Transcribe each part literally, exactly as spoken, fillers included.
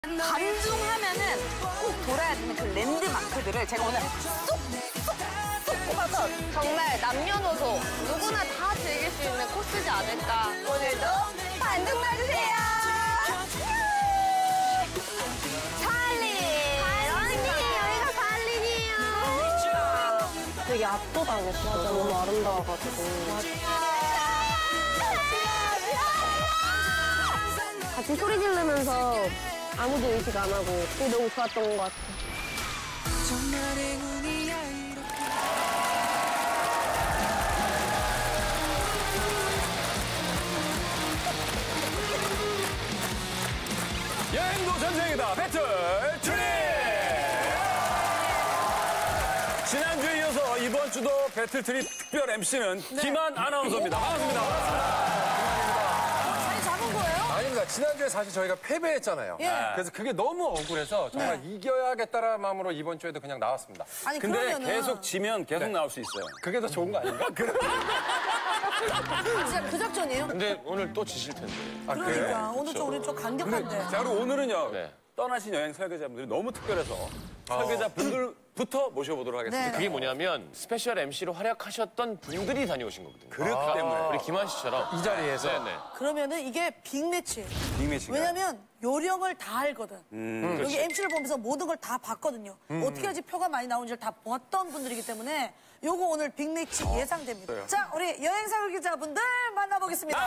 간중하면은 꼭 돌아야 되는 그 랜드마크들을 제가 오늘 쏙쏙쏙 뽑아서 정말 남녀노소 누구나 다 즐길 수 있는 코스지 않을까. 오늘도 반등 봐주세요. 살린 언니 여기가 살린이에요. 되게 압도당했어. 맞아, 너무 아름다워가지고. 같이 소리 지르면서 아무도 의식 안 하고 그게 너무 좋았던 것 같아. 여행도 전쟁이다. 배틀 트립! 지난주에 이어서 이번 주도 배틀 트립 특별 엠씨는 네. 김한 아나운서입니다. 반갑습니다. 자리 잡은 거예요? 아닙니다. 지난주에 사실 저희가 패배했잖아요. 예. 그래서 그게 너무 억울해서 정말 네. 이겨야겠다라는 마음으로 이번 주에도 그냥 나왔습니다. 아니, 근데 그러면은... 계속 지면 계속 네. 나올 수 있어요. 그게 더 좋은 거 아닌가? 아, 진짜 그 작전이에요? 근데 오늘 또 지실 텐데. 아, 그러니까 그래? 오늘 좀 우리 좀 강력한데. 자, 그리고 오늘은요. 네. 떠나신 여행 설계자분들이 너무 특별해서 설계자분들부터 모셔보도록 하겠습니다. 네. 그게 뭐냐면 스페셜 엠씨로 활약하셨던 분들이 다녀오신 거거든요. 그렇기 때문에. 우리 김한 씨처럼. 이 자리에서. 네네. 그러면은 이게 빅매치. 빅매치가. 왜냐면 요령을 다 알거든. 음, 여기 그렇지. 엠씨를 보면서 모든 걸 다 봤거든요. 어떻게 해야지 표가 많이 나오는지를 다 봤던 분들이기 때문에 요거 오늘 빅매치 예상됩니다. 자, 우리 여행 설계자분들 만나보겠습니다.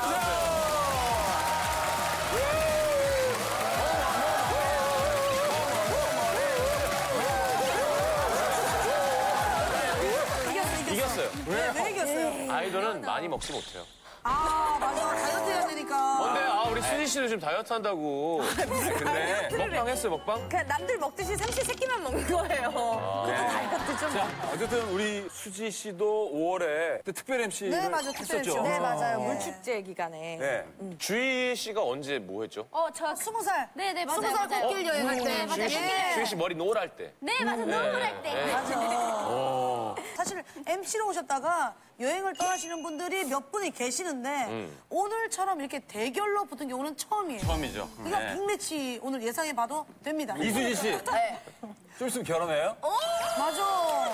이겼어요. 왜? 왜 이겼어요? 아이돌은 많이 먹지 못해요. 아, 맞아. 다이어트 해야 되니까. 근데 아 우리 수지 씨는 지금 다이어트 한다고. 근데 먹방 했어요, 먹방? 그냥 남들 먹듯이 삼시세끼만 먹는 거예요. 그것도 다이어트죠. 자, 어쨌든 우리 수지 씨도 오월에 특별 엠씨를 네, 맞아요. 특별 했었죠. 엠씨. 네, 맞아요. 네. 물축제 기간에. 네. 주희 씨가 언제 뭐 했죠? 어, 저 스무 살. 네네, 맞아요, 스무 살 맞아요. 꽃길 여행할 때. 네, 맞아요. 예. 주희 씨 머리 노랄 때. 네, 맞아. 노을할 때. 네. 맞아. 사실 엠씨로 오셨다가 여행을 떠나시는 분들이 몇 분이 계시는데 음. 오늘처럼 이렇게 대결로 붙은 경우는 처음이에요. 처음이죠. 그러니까 네. 빅매치 오늘 예상해봐도 됩니다. 이수지 씨. 네. 좀 있으면 결혼해요? 맞아.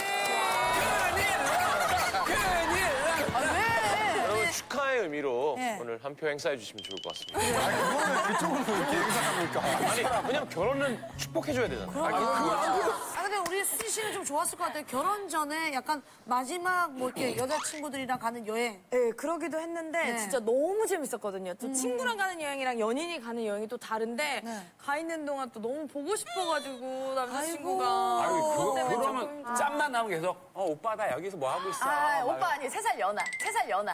여러분 축하의 의미로 네. 오늘 한 표 행사해 주시면 좋을 것 같습니다. 그거는 그쪽으로 이렇게 행사합니까? 아니 그냥 결혼은 축복해줘야 되잖아요. 아, 근데 우리 수지 씨는 좀 좋았을 것 같아요. 결혼 전에 약간 마지막 뭐 이렇게 여자친구들이랑 가는 여행. 네, 그러기도 했는데 네. 진짜 너무 재밌었거든요. 또 친구랑 가는 여행이랑 연인이 가는 여행이 또 다른데 네. 가 있는 동안 또 너무 보고 싶어가지고 남자친구가. 아유, 그거, 때문에 그러면 조금- 짬만 나면 계속, 어, 오빠, 나 여기서 뭐 하고 있어. 아, 막 오빠 아니 세 살 연하. 세 살 연하.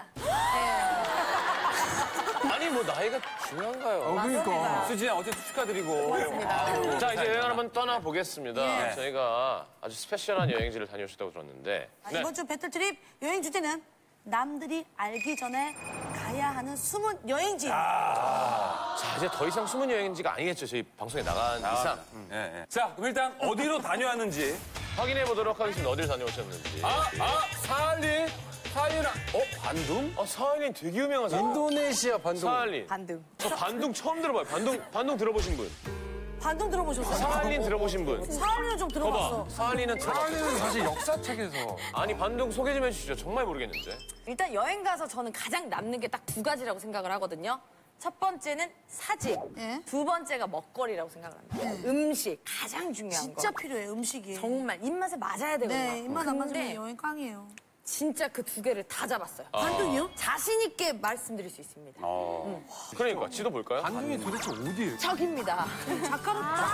아니 뭐 나이가 중요한가요? 그러니까. 수지야, 어쨌든 축하드리고. 자 이제 여행 한번 떠나 보겠습니다. 예. 저희가 아주 스페셜한 여행지를 다녀오셨다고 들었는데. 아, 네. 이번 주 배틀트립 여행 주제는 남들이 알기 전에 가야 하는 숨은 여행지. 자 이제 더 이상 숨은 여행지가 아니겠죠. 저희 방송에 나간 이상 예, 예. 자, 그럼 일단 어디로 다녀왔는지. 확인해 보도록 하겠습니다. 어딜 다녀오셨는지. 아, 아, 사할린. 사할린, 어, 반둥? 아, 사할린 되게 유명하잖아. 인도네시아 반도. 사할린. 반등. 저 반둥 처음 들어봐요. 반둥 반둥 들어보신 분. 반동 들어보셨어요? 사할린 들어보신 분. 사할린은 좀 들어봤어. 봐봐. 사할린은 들어봤어. 사할린은 사실 역사책에서. 아니 반둥 소개 좀 해주시죠. 정말 모르겠는데. 일단 여행 가서 저는 가장 남는 게 딱 두 가지라고 생각을 하거든요. 첫 번째는 사진, 예. 두 번째가 먹거리라고 생각을 합니다. 음식, 가장 중요한 진짜 거. 필요해, 음식이. 정말 입맛에 맞아야 되거든요. 네, 입맛 안 맞으면 근데 여행 깡이에요. 진짜 그 두 개를 다 잡았어요. 반동이요? 자신 있게 말씀드릴 수 있습니다. 그러니까 지도 볼까요? 반동이 도대체 어디예요? 저기입니다. 자카르타.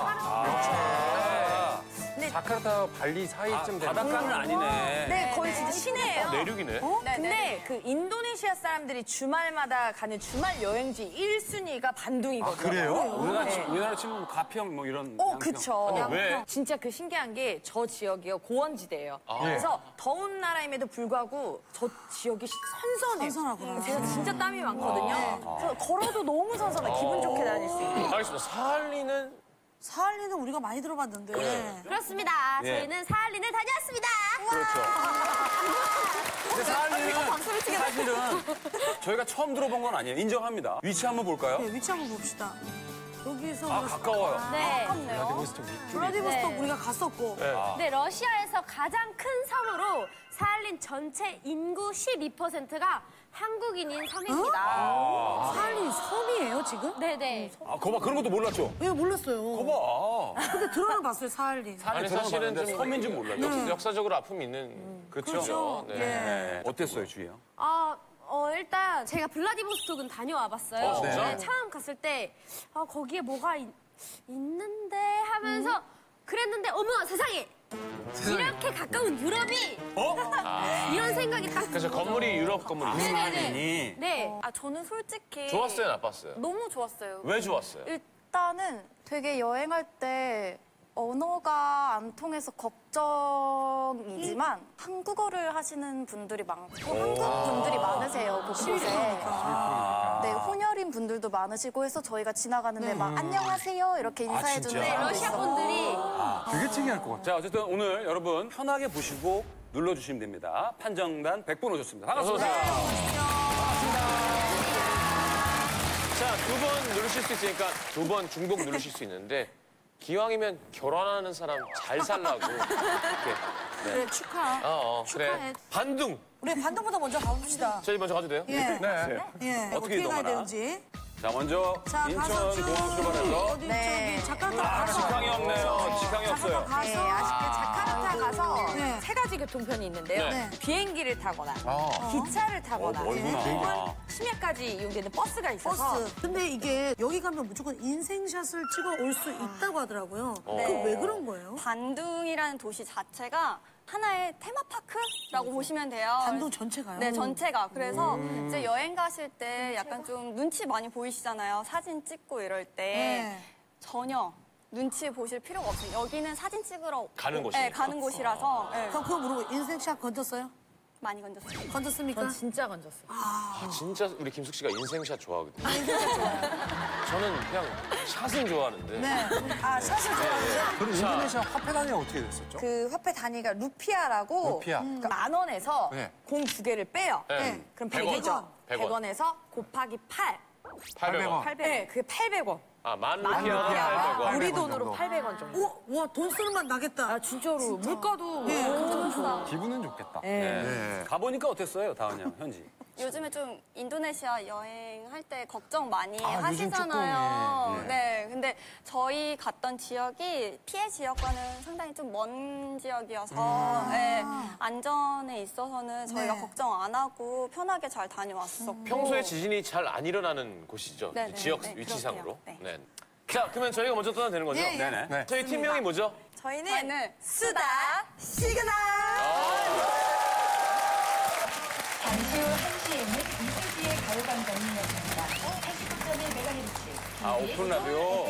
자카르타. 네. 자카르타 발리 사이쯤 되는. 바닷가는 아니네. 네, 거의 진짜 시내예요. 내륙이네. 네, 근데 그 인도네시아 사람들이 주말마다 가는 주말 여행지 일 순위가 반둥이거든요. 그래요? 우리나라, 네. 치- 우리나라 치면 가평 뭐 이런. 어, 양평. 그쵸. 근데 왜? 진짜 그 신기한 게 저 지역이요, 고원지대예요. 아. 그래서 더운 나라임에도 불구하고 저 지역이 선선해요. 선선하구나. 제가 진짜 땀이 많거든요. 그래서 걸어도 너무 선선해. 기분 좋게 다닐 수 있고. 알겠습니다. 사할린은 사할린은 우리가 많이 들어봤는데. 그렇습니다. 예. 저희는 사할린을 다녀왔습니다. 근데 사할린은 사실은 저희가 처음 들어본 건 아니에요. 인정합니다. 위치 한번 볼까요? 네, 위치 한번 봅시다. 여기서 아, 가까워요. 네. 블라디보스톡 네. 우리가 갔었고. 네, 러시아에서 가장 큰 섬으로 사할린 전체 인구 십이 퍼센트가 한국인인 섬입니다. 사할린 섬이에요 지금? 네네. 아, 거봐, 그런 것도 몰랐죠? 왜 몰랐어요? 거봐. 근데 들어는 봤어요 사할린. 아니 사실은 좀 섬인 줄 몰랐죠. 역, 역사적으로 아픔이 있는 그렇죠. 그렇죠. 네. 예. 네. 어땠어요, 주희요? 아, 어, 일단 제가 블라디보스톡은 다녀와 봤어요. 어, 진짜? 네, 처음 갔을 때 아, 거기에 뭐가 있, 있는데 하면서 그랬는데 어머 세상에! 이렇게 가까운 유럽이 어? 이런 생각이 딱 그래서 건물이 유럽 건물이에요. 네네네. 네. 아, 저는 솔직히 좋았어요, 나빴어요? 너무 좋았어요. 왜 좋았어요? 일단은 되게 여행할 때 언어가 안 통해서 걱정이지만 한국어를 하시는 분들이 많고 한국 분들이 많으세요, 곳곳에. 네, 혼혈인 분들도 많으시고 해서 저희가 지나가는데 막 안녕하세요 이렇게 인사해주는 네, 사람도 러시아 있어요. 분들이 되게 특이할 것 같아. 자, 어쨌든 오늘 여러분 편하게 보시고 눌러주시면 됩니다. 판정단 백 분 오셨습니다. 반갑습니다. 자, 두 번 누르실 수 있으니까 두 번 중복 누르실 수 있는데 기왕이면 결혼하는 사람 잘 살라고 이렇게. 그래 축하. 어, 어, 그래. 축하해. 반둥. 우리 반동보다 먼저 가봅시다. 저희 먼저 가도 돼요? 예. 네. 예. 어떻게 어떻게 가야 이동하나? 되는지. 자, 먼저 자, 가서 쭉 인천 공항 출발해서 어디 네. 저기 자카르타 아, 가서. 직항이 없네요. 직항이 없어요. 가서. 네, 아쉽게 자카르타 가서 네. 세 가지 교통편이 있는데요. 네. 비행기를 타거나 아. 기차를 타거나 어, 멀구나. 심야까지 이용되는 버스가 있어서 버스. 근데 이게 여기 가면 무조건 인생샷을 찍어 올 수 있다고 하더라고요. 어. 그 왜 그런 거예요? 반둥이라는 도시 자체가 하나의 테마파크라고 보시면 돼요. 반동 전체가요? 네, 전체가. 그래서 이제 여행 가실 때 약간 좀 눈치 많이 보이시잖아요. 사진 찍고 이럴 때. 네. 전혀 눈치 보실 필요가 없어요. 여기는 사진 찍으러 가는 오- 곳이니까. 네, 가는 곳이라서 네, 그럼 그거 물어보고 인생샷 건졌어요? 많이 건졌어요. 건졌습니까? 전 진짜 건졌어요. 아, 진짜 우리 김숙 씨가 인생샷 좋아하거든요. 저는 그냥 샷은 좋아하는데. 네. 아, 샷을 좋아하세요? 그럼 인도네시아 화폐 단위가 어떻게 됐었죠? 그 화폐 단위가 루피아라고 루피아. 그러니까 만 원에서 네. 공 두 개를 빼요. 네. 그럼 백 원. 백 원이죠. 백 원. 백 원에서 곱하기 팔. 팔백 원. 팔백 원. 네, 그게 팔백 원. 아, 만 만 루피아가 루피아가 팔백 원. 우리 팔백 원 돈으로 정도. 팔백 원 정도. 오, 와, 돈 쓰는 맛 나겠다. 아, 진짜로. 물가도 네, 엄청 좋아. 기분은 좋겠다. 네. 네. 가보니까 어땠어요, 다은 양, 현지? 요즘에 좀 인도네시아 여행할 때 걱정 많이 아, 요즘 하시잖아요. 조금, 예. 네, 근데 저희 갔던 지역이 피해 지역과는 상당히 좀 먼 지역이어서 네, 안전에 있어서는 저희가 네. 걱정 안 하고 편하게 잘 다녀왔었고. 평소에 지진이 잘 안 일어나는 곳이죠. 네네. 지역 네, 위치상으로. 그렇대요. 네. 자, 그러면 저희가 먼저 떠나도 되는 거죠? 예, 예. 네네. 네. 저희 팀명이 뭐죠? 저희는 저희는 수다 시그널. 잠시 후 한 시에는 이슬기의 가요광장이 열립니다. 팔십구 점 일 메가헤르츠. 아, 오픈 라디오.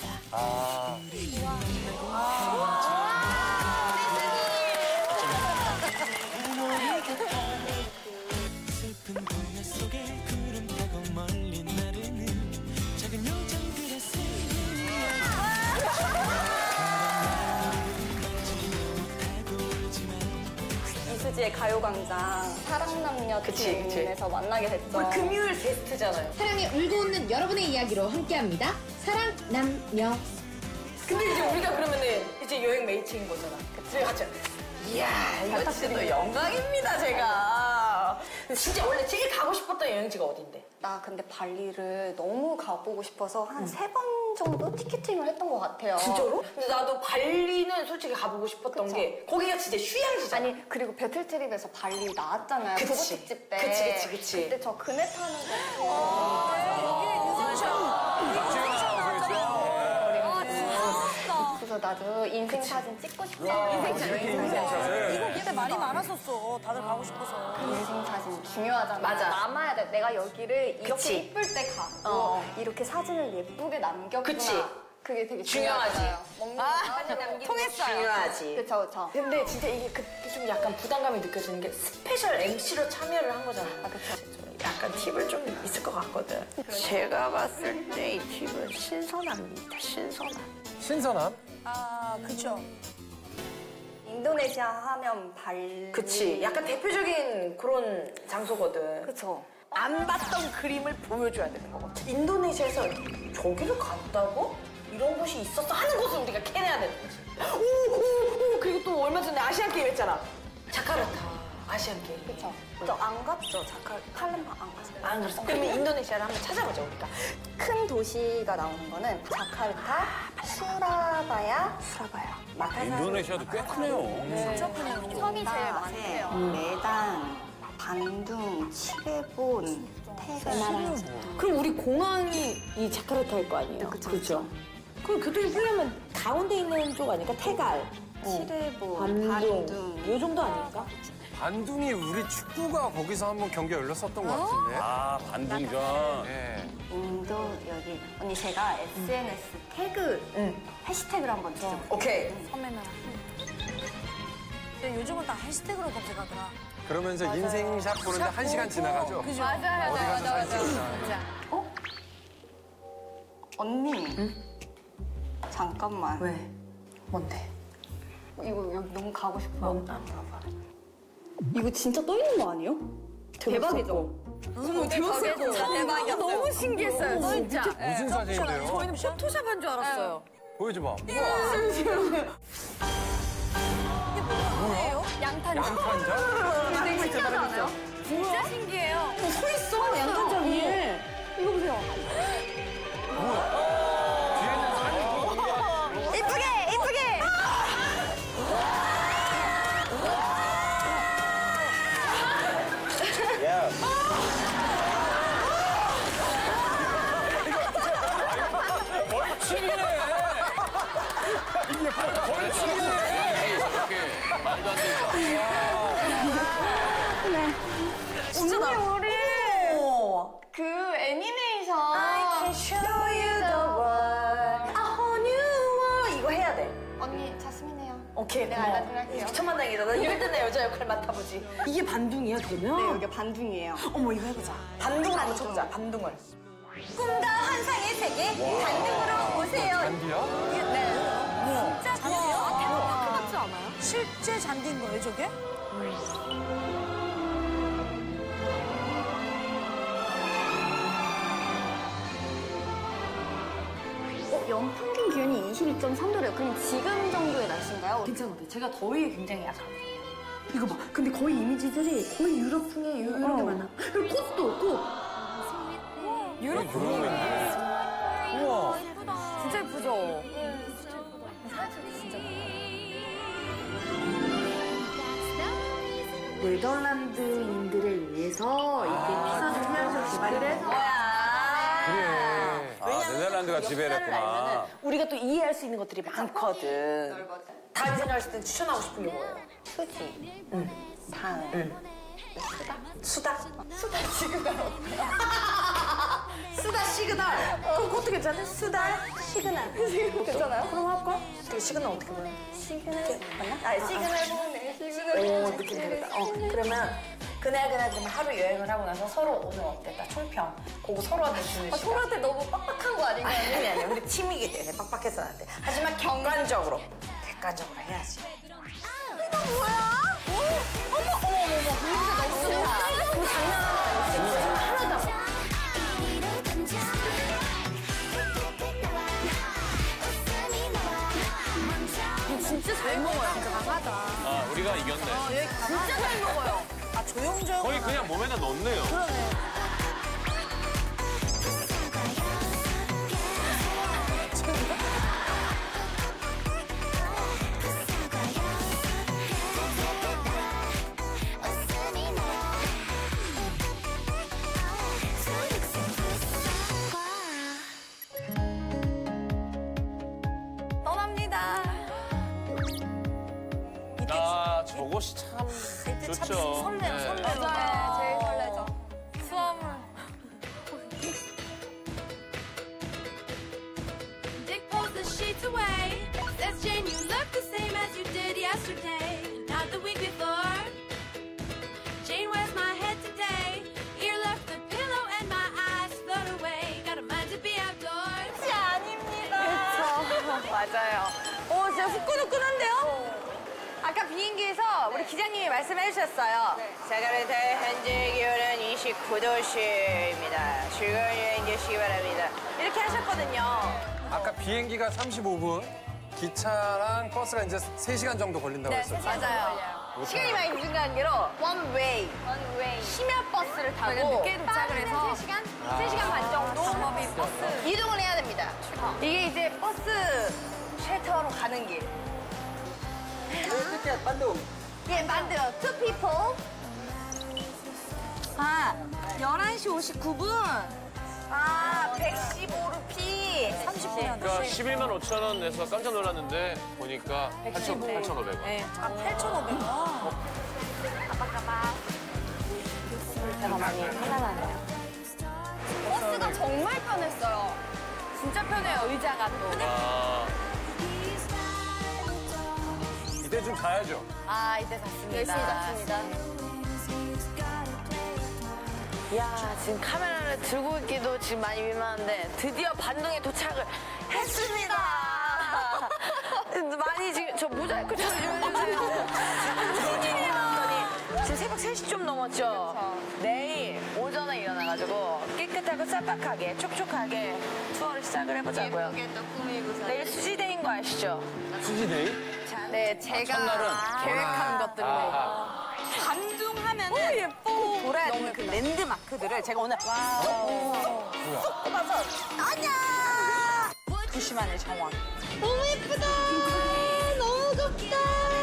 이수지의 가요광장 사랑남녀 팀에서 만나게 됐죠. 금요일 게스트잖아요. 사랑에 울고 웃는 여러분의 이야기로 함께합니다. 사랑 남녀. 근데 이제 우리가 그러면은 이제 여행 메이트인 거잖아. 그치? 같이. 이야, 이거 진짜 영광입니다, 제가. 진짜 원래 제일 가고 싶었던 여행지가 어딘데? 나 근데 발리를 너무 가보고 싶어서 한 세 번 정도 티켓팅을 했던 것 같아요. 진짜로? 근데 나도 발리는 솔직히 가보고 싶었던 그쵸. 게 거기가 진짜 휴양지잖아. 아니 그리고 배틀트립에서 발리 나왔잖아요. 그치. 부부 특집 때. 그치, 그치, 그치. 그때 저 그네 타는 거. 아, 그래서 나도 인생 사진 찍고 싶다. 인생 사진. 이거 그때 말이 많았었어. 다들 가고 싶어서. 인생 사진 중요하잖아. 맞아. 남아야 돼. 내가 여기를 이렇게 그치. 이쁠 때 가고 어. 이렇게 사진을 예쁘게 남겼구나. 그치. 그게 되게 중요하지. 중요하잖아요. 먹는 아, 거 사진 남기는 통했어요. 중요하지. 그쵸 그쵸. 근데 진짜 이게 그때 좀 약간 부담감이 느껴지는 게 스페셜 엠시로 참여를 한 거잖아. 아 그쵸. 약간 팁을 좀 있을 것 같거든. 제가 봤을 때 이 팁은 신선합니다. 신선함. 신선함? 아, 그쵸. 인도네시아 하면 발리. 그치. 약간 대표적인 그런 장소거든. 그쵸. 안 봤던 그림을 보여줘야 되는 거거든. 인도네시아에서 저기를 갔다고? 이런 곳이 있었어 하는 것을 우리가 캐내야 되는 거지. 오, 오, 오, 그리고 또 얼마 전에 아시안 게임 했잖아. 자카르타 아시안 게임. 그쵸. 저 안 갔죠. 자카르타, 팔렘방 안 갔어요. 안 그랬어? 그러면 인도네시아를 한번 찾아보자 우리가. 큰 도시가 나오는 거는 자카르타, 수라바야, 수라바야. 마카사르. 인도네시아도 꽤 크네요. 진짜 크네요. 섬이 제일 많대요. 메단, 반둥, 치레본, 테헤란. 그럼 우리 공항이 이 자카르타일 거 아니에요? 그쵸, 그렇죠. 그럼 교통이 풀려면 가운데 있는 쪽 아닐까? 테갈, 치레본, 반둥, 반둥. 요 정도 아닐까? 반둥이 우리 축구가 거기서 한번 경기가 열렸었던 것 같은데. 아, 반둥전. 네. 인도 여기 언니 제가 에스엔에스 태그 해시태그를 한번 지죠. 오케이. 섬에는. 근데 요즘은 다 해시태그로 검색하더라. 그러면서 인생샷 보는데 한 시간 지나가죠. 그죠? 맞아요, 어디 가서 사진 찍자. 어? 언니. 잠깐만. 왜? 뭔데? 이거 여기 너무 가고 싶어. 뭔? 안 봐봐. 이거 진짜 떠 있는 거 아니에요? 대박이죠? 응, 대박이고. 대박이었어요. 너무 신기했어요, 진짜. 무슨 사진인데요? 저희는 포토샵 한 줄 알았어요. 보여줘봐. 양탄자. 양탄자? 되게 신기하잖아요? 진짜 신기해요. 서 있어, 양탄자 위에. 이거 보세요. 뒤에는 산이 이쁘게! 이쁘게! 벌칙이네. 이게 벌칙이네. 말도 안 되죠. 진짜 나. 우리 그 애니메이션 I can show you the world, a whole new world. 이거 해야 돼. 언니 자스민이에요. 오케이, 네, 고마워. 알려드릴게요. 천만다행이다. 나 이럴 때내 여자 역할 맡아보지. 이게 반둥이야, 그러면? 네, 여기 반둥이에요. 어머, 이거 해보자. 반둥을 한번 쳐보자, 반둥을. 꿈과 환상의 세계 반둥으로 오세요. 잔디야? 네. 진짜 잔디요? 테마파크 같지 않아요? 실제 잔디인 거예요, 저게? 어, 연평균 기온이 이십이 점 삼 도래요. 그럼 지금 정도의 날씨인가요? 괜찮은데 제가 더위에 굉장히 약하거든요. 이거 봐. 근데 거의 이미지들이 거의 유럽풍에 요- 이런 게 많아. 그리고 꽃도 꽃. 유럽 유럽인데. 우와. 진짜 예쁘죠? 네덜란드인들을 위해서 이렇게 피서를 해서 개발이 그래서 그래. 아, 네덜란드가 지배를 했구나. 우리가 또 이해할 수 있는 것들이 많거든. 다른 생활했을 땐 추천하고 싶은 게 뭐예요? 수지, 당, 수다? 수다 시그널 어때요? 수다 시그널. 그럼 그것도 괜찮아? 수다 시그널. 괜찮아요? 그럼 할까? 그 시그널 어떻게 보면? 시그널 맞나? 아, 시그널 보네. 시그널. 오, 느낌 되겠다. 어, 그러면 그날 그날 그러면 하루 여행을 하고 나서 서로 오늘 어땠다 총평 그거 서로한테 주는 시간. 서로한테 너무 빡빡한 거 아닌가요? 아니 아니 우리 팀이기 때문에 빡빡해서는 안 돼. 하지만 객관적으로 객관적으로 해야지. 이거 뭐야? 어머, 어머, 어머, 어머. 근데 너무 좋다. 우리 장난하는 거 아니지? 지금 하나도 안 봐. 진짜 잘 먹어요. 강하다. 아, 우리가 이겼네. 진짜 잘 먹어요. 아, 조용조용. 거의 그냥 몸에다 넣네요. 떠납니다. 아, 저것이 참 좋죠. 설레요, 네. 설레요. 맞아요. 제일 설레죠. 수험을. Dick pulls the sheets away. Says Jane, you look the same as you did yesterday, not the week before. Jane, where's my head today? Ear left the pillow and my eyes float away. Got a mind to be outdoors. 아닙니다. 그렇죠. 맞아요. 오, 진짜 후끈후끈한데요? 아까 비행기에서 우리 기장님이 말씀해 주셨어요. 자, 그래서 현재 기온은 이십구 도씨입니다. 즐거운 여행 되시기 바랍니다. 이렇게 하셨거든요. 아까 비행기가 삼십오 분, 기차랑 버스가 이제 세 시간 정도 걸린다고 했었죠. 맞아요. 시간이 많이 늦은 관계로 one way, 심야 버스를 타고 늦게 도착을 해서 세 시간, 세 시간 반 정도 버스 이동을 해야 됩니다. 이게 이제 버스 쉘터로 가는 길. 끝에 반동. 예, 만들어. Two people. 아, 열한 시 오십구 분. 아, 백십오 루피. 삼십 분. 그러니까 십일만 오천 원 내서 깜짝 놀랐는데 보니까 팔천오백 원. 네. 아, 팔천오백 원. 제가 많이 편안하네요. 버스가 정말 편했어요. 진짜 편해요, 의자가 또. 아, 이때 좀 자야죠. 아, 이때 잤습니다. 열심히 잤습니다. 이야, 지금 카메라를 들고 있기도 지금 많이 민망한데 드디어 반동에 도착을 했습니다. 많이 지금 저 모자이크 처리 좀 해주세요. 무슨 일이야? 지금 새벽 세 시 좀 넘었죠? 내일 오전에 일어나가지고 깨끗하고 쌀박하게 촉촉하게 투어를 시작을 해보자고요. 예쁘게 또 꾸미고서. 내일 수지대인 거 아시죠? 수지데이? 네, 제가 첫날은? 계획한 것들로 아하. 반둥하면은 예뻐. 돌아야 되는 그 랜드마크들을 제가 오늘 쏙쏙 꼽아서 아냐! 두 시만의 정원. 너무 예쁘다. 너무 곱다.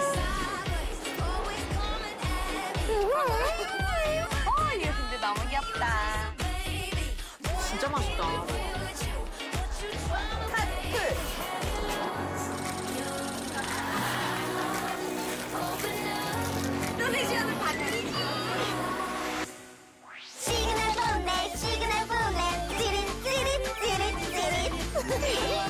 어, 이게 근데 너무 귀엽다. 진짜 맛있다. 하트. 시간을 바뀌지. 시그널 보내 시그널 보내 찌릿 찌릿 찌릿 찌릿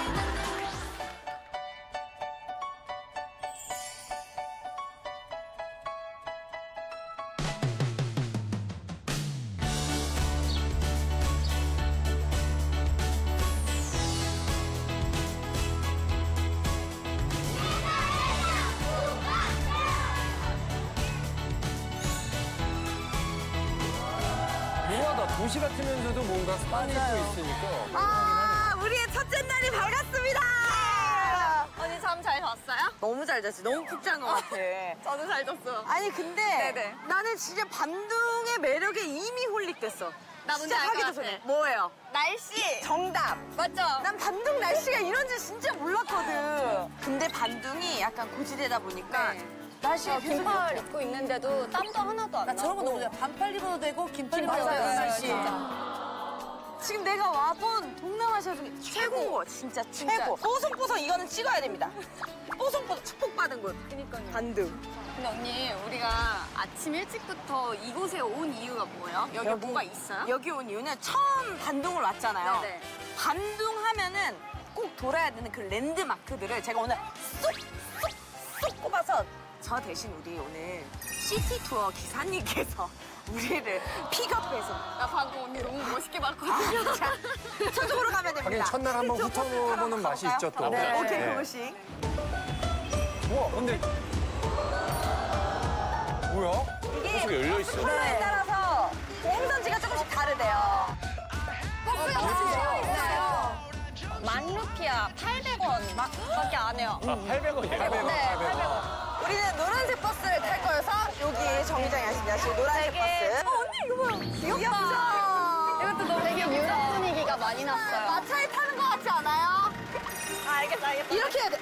묘하다. 도시 같으면서도 뭔가 산이 또 있으니까. 아, 우리의 첫째 날이 밝았습니다. 언니 잠 잘 잤어요? 너무 잘 잤지. 너무 푹 잔 것 같아. 저도 잘 잤어요. 아니 근데 네네. 나는 진짜 반둥의 매력에 이미 홀릭됐어. 나 뭔지 진짜 알것 하기도 같아. 전에. 뭐예요? 날씨. 정답. 맞죠? 난 반둥 날씨가 이런지 진짜 몰랐거든. 근데 반둥이 약간 고지대다 보니까 네. 날씨가 계속 긴팔 이렇게. 입고 있는데도 땀도 하나도 안 나 나고. 저런 거 너무 좋아. 반팔 입어도 되고, 긴팔 입어도 맞아요, 되는 맞아요, 날씨. 진짜. 지금 내가 와본 동남아시아 중에 최고인 거 진짜 최고. 뽀송뽀송 이거는 찍어야 됩니다. 뽀송뽀송 축복받은 곳. 그니까요. 반둥. 근데 언니, 우리가 아침 일찍부터 이곳에 온 이유가 뭐예요? 여기, 뭐가 있어요? 여기 온 이유는 처음 반둥을 왔잖아요. 네네. 반둥 하면은 꼭 돌아야 되는 그 랜드마크들을 제가 오늘 쏙쏙쏙 꼽아서 저 대신 우리 오늘 시티 투어 기사님께서 우리를 픽업해서 나 방금 언니 너무 멋있게 봤거든요. 자, 저쪽으로 가면 됩니다. 하긴 첫날 한번 훑어보는 맛이 있죠, 또. 네. 오케이, 네. 그것이. 우와, 근데. 뭐야? 버스가 열려 있어. 플로에 따라서 행선지가 조금씩 다르대요. 버스가 진짜 있어요. 만루피아 팔백 원 밖에 안 해요. 아, 팔백 원이에요? 네, 팔백 원. 우리는 노란색 버스를 탈 거여서 여기 정류장에 하시면 노란색 버스. 어, 언니 이거 뭐야? 귀엽다. 이것도 너무 되게 유럽 분위기가 많이 났어요. 마차에 타는 것 같지 않아요? 아, 알겠어, 알겠어. 이렇게 해야 돼.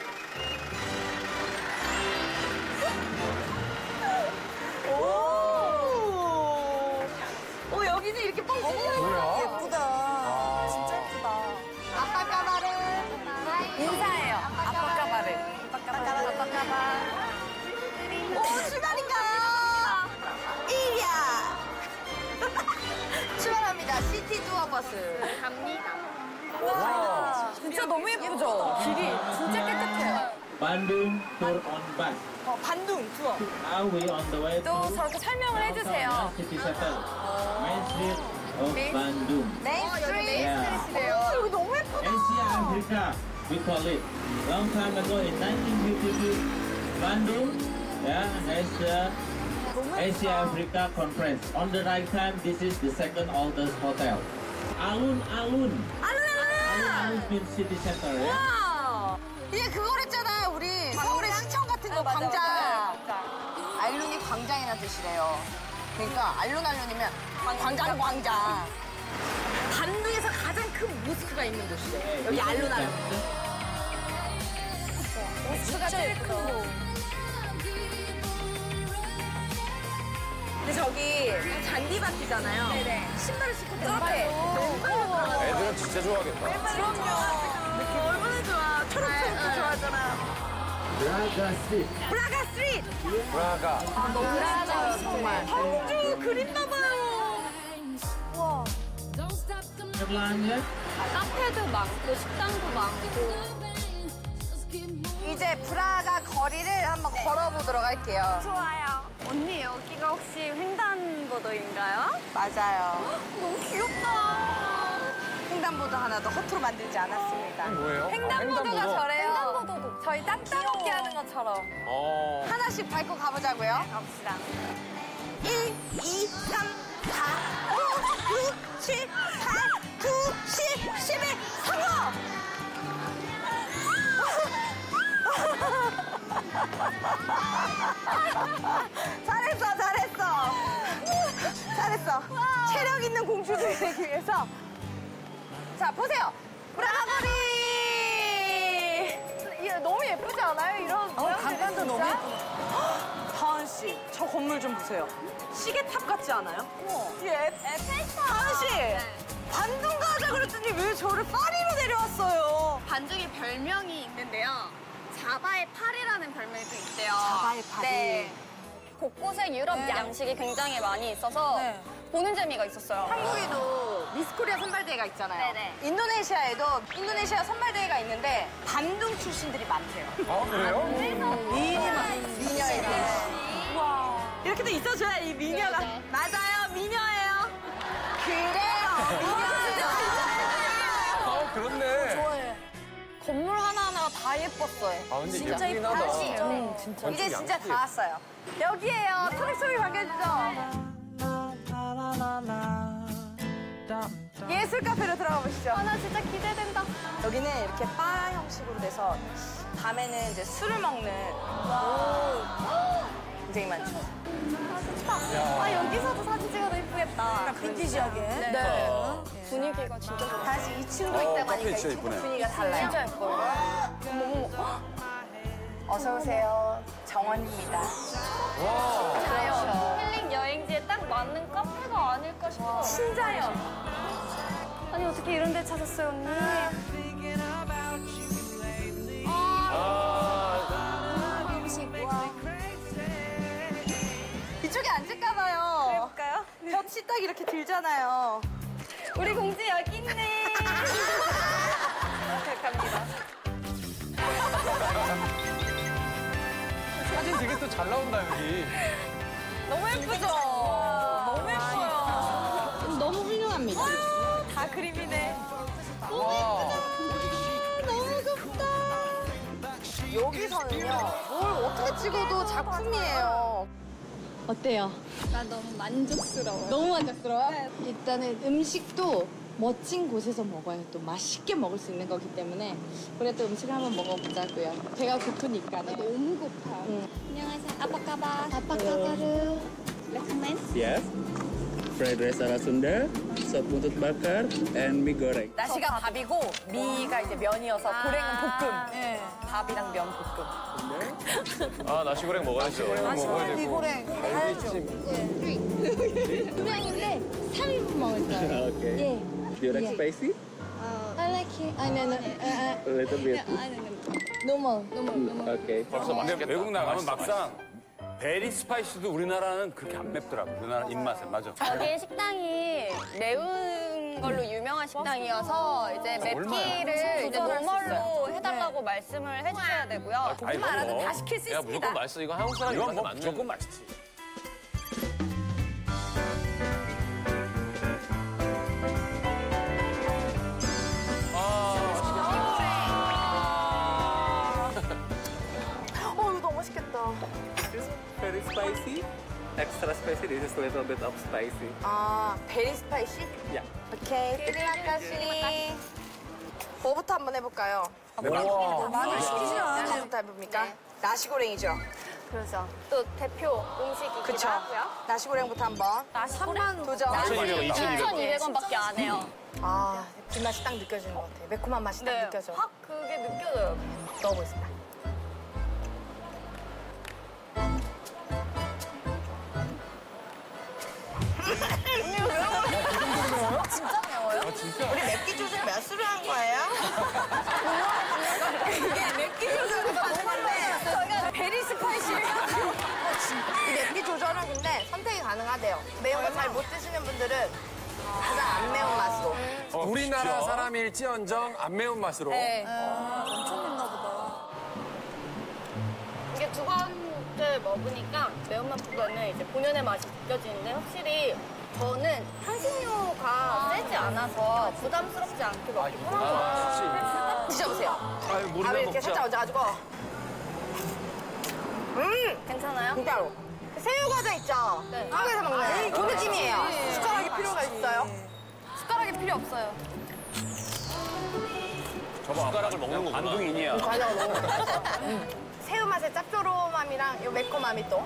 오. 오, 여기는 이렇게 뻥 뚫려. 뭐야? 예쁘다. 진짜 예쁘다. 아빠 까바르. 인사해요. 아빠 까바르. 아빠 까바르. 아빠 까바르. 오, 출발인가? 이야. 출발합니다. 시티 투어 버스. 갑니다. 와, 진짜 너무 예쁘죠? 길이 진짜 깨끗해요. Bandung tour on bus. 어, 반둥 투어. Now we on the way 또 to 저렇게 설명을 해주세요. City Center, Main Street of Bandung. 메인 스트리트. Yeah. 오, 여기 너무 예쁘다. Asia Africa, we call it. Long time ago in nineteen fifty-two, Bandung, yeah, has the Asia Africa Conference. On the right hand, this is the second oldest hotel. Alun-alun. Alun-alun means city center, yeah? 와! 이게 그거랬잖아, 우리 서울의 시청 같은 거, 광장. 알룬이 광장이라는 뜻이래요. 그러니까 알룬알룬이면 광장, 광장. 반도에서 가장 큰 모스크가 있는 곳이래. 여기 알룬알룬. 모스크가 제일 큰 곳. 근데 저기 잔디밭이잖아요. 네네. 신발을 신고 저렇게 맨발로 들어가는 애들은 진짜 좋아하겠다. 그럼요. 느낌 얼마나 좋아. 초록초록도 좋아하잖아. Braga Street. 브라가 스트리트. 브라가. 너무 진짜 정말. 광주 그립나봐요. 와. Sebelahnya, 카페도 많고 식당도 많고. 이제 브라가 거리를 한번 걸어보도록 할게요. 좋아요. 언니 여기가 혹시 횡단보도인가요? 맞아요. 너무 귀엽다. 횡단보도 하나 더 허투루 만들지 않았습니다. 뭐예요? 횡단보도가 횡단보도. 저래요. 횡단보도도. 저희 땅 따먹기 하는 것처럼. 어. 하나씩 밟고 가보자고요. 갑시다. 일, 이, 삼, 사, 오, 육, 칠, 팔, 구, 십, 십일, 성공! 잘했어, 잘했어. 잘했어. 체력 있는 공주들이 되기 위해서. 자, 보세요. 브라보리! 이거 너무 예쁘지 않아요? 이런 어, 간판도 너무 예쁘네. 다은 씨, 저 건물 좀 보세요. 시계탑 같지 않아요? 예. 에펠탑. 다은 씨, 반둥 가자 그랬더니 왜 저를 파리로 내려왔어요? 반죽이 별명이 있는데요. 자바의 파리라는 별명도 있대요. 자바의 파리. 네. 곳곳에 유럽 네. 양식이 굉장히 많이 있어서 네. 보는 재미가 있었어요. 한국에도 미스코리아 선발대회가 있잖아요. 네네. 인도네시아에도 인도네시아 선발대회가 있는데 반둥 출신들이 많대요. 아, 그래요? 미녀만. 미녀에 대해. 와. 이렇게 도 있어줘야 이 미녀가. 네네. 맞아요, 미녀예요. 그래요, 미녀예요. 아, 그렇네. 좋아해. 건물 하나하나가 다 예뻤어요. 아, 근데 진짜 예쁘긴 이쁘다. 하다. 진짜. 응, 진짜. 이제 진짜 다 왔어요. 여기에요. 토닉소리 반겨주죠. 예술 카페로 들어가 보시죠. 아, 나 진짜 기대된다. 여기는 이렇게 바 형식으로 돼서 밤에는 이제 술을 먹는 굉장히 많죠. 아, 여기서도 사진 찍어도 예쁘겠다. 빈티지하게. 네. 분위기가 진짜 좋다. 다시 이 층도 어, 있다고 카페 하니까 이 진짜 층도 이쁘네. 분위기가 달라요. 진짜 예뻐요. 어머머. 어서 오세요. 정원입니다. 자연. 힐링 여행지에 딱 맞는 카페가 아닐까 싶어요. 신자연. 아니, 어떻게 이런 데 찾았어요, 언니? 이쪽에 앉을까 봐요. 해볼까요? 볕이 딱 이렇게 들잖아요. 우리 공주 여기 있네. 갑니다. 사진 되게 또 잘 나온다, 여기. 너무 예쁘죠? 너무 예뻐요. 너무 훌륭합니다. 다 그림이네. 와. 여기서는요, 뭘 어떻게 찍어도 작품이에요. 어때요? 나 너무 만족스러워요. 너무 만족스러워요? 일단은 음식도 멋진 곳에서 먹어야 또 맛있게 먹을 수 있는 거기 때문에 그래도 음식을 한번 먹어보자고요. 배가 고프니까. 너무 고파요. 응. 안녕하세요. 아빠까바. 아빠까바르. 레코멘드. Yes. Fried rice ala Sunda, sop buntut bakar, and mie goreng. 나시가 밥이고 미가 이제 면이어서 고랭은 볶음. 예. 밥이랑 면 볶음. 아, 나시고랭 먹어야죠. 먹어야 되고. 미고랭 가야죠. 두 명인데 삼 인분 먹을 거예요. Okay. 예. Do you like Yeah. spicy? I like it. 아니, 아니, 아니. A little bit. normal. Okay. 벌써 근데 맛있겠다. 외국 나가면 맛있어, 막상 베리 스파이시도 우리나라는 그렇게 안 맵더라고. 우리나라 입맛에 맞아. 여기 식당이 매운 걸로 유명한 식당이어서 이제 맵기를 이제 노멀로 해달라고 말씀을 해주셔야 되고요. 보기만 알아도 다 시킬 수 야, 있습니다. 무조건 맛있어. 이거 한국 사람 이건 입맛에 뭐 맞는. 무조건 맛있지. 어, 이거 너무 맛있겠다. spicy. Extra spicy. This is a little bit of spicy. 아, 베리 스파이시? Yeah. 오케이, 테리야까시. 뭐부터 한번 해볼까요? 우와. 마늘 시키지 않아요. 뭐부터 해봅니까? 나시고랭이죠? 그렇죠. 또 대표 음식이기도 그쵸. 하고요. 나시고랭부터 한번. 삼만 도전. 이천이백 원, 이천이백 원. 원밖에 안 해요. 아, 뒷맛이 딱 느껴지는 것 같아요. 매콤한 맛이 딱 네, 느껴져. 확 그게 느껴져요. 넣어보겠습니다. 진짜 매워요? 아, 진짜? 우리 맵기 조절 몇 수로 한 거예요? 이게 맵기 조절이 너무한데 저희가 베리 스파이시 이 맵기 조절은 근데 선택이 가능하대요. 매운 거 잘 못 드시는 분들은 가장 안 매운 맛으로. 어, 우리나라 사람일지언정 안 매운 맛으로. 네. 엄청 맵나 보다. 이게 두 번째 먹으니까 매운맛보다는 이제 본연의 맛이 느껴지는데 확실히 저는 향신료가 세지 않아서 부담스럽지 않게 먹기 편한 것 같아요. 드셔보세요. 아유, 모르나 밥을 이렇게 먹자. 살짝 얹어가지고. 음! 괜찮아요? 진짜로. 새우과자 있죠? 네. 한국에서 먹는 그 느낌이에요. 숟가락이 필요가 있어요? 숟가락이 필요 없어요. 저거 숟가락을 먹는 거구나. 안둥이냐? 과자가 너무 맛있어. 새우 맛의 짭조름함이랑 요 매콤함이 또.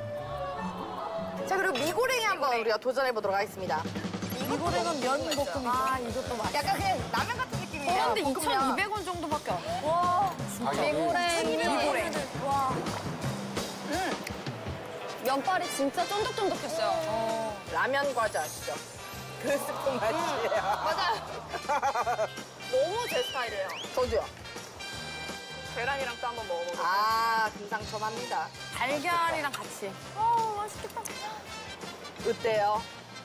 자, 그리고 미고랭이 한번 우리가 도전해보도록 하겠습니다. 미고랭은 면 볶음이죠. 아, 이것도 맛있어. 약간 그냥 라면 같은 느낌이에요. 어, 근데 볶음면. 이천이백 원 정도밖에 안 돼요. 와, 아, 미고랭. 미고랭. 와. 음. 면발이 진짜 쫀득쫀득했어요. 라면 과자 아시죠? 그 스푼 맛이에요. 맞아요. 너무 제 스타일이에요. 저도요. 계란이랑 또 한번 먹어볼게요. 아, 금상첨화입니다. 달걀이랑 같이. 어, 맛있겠다. 어때요?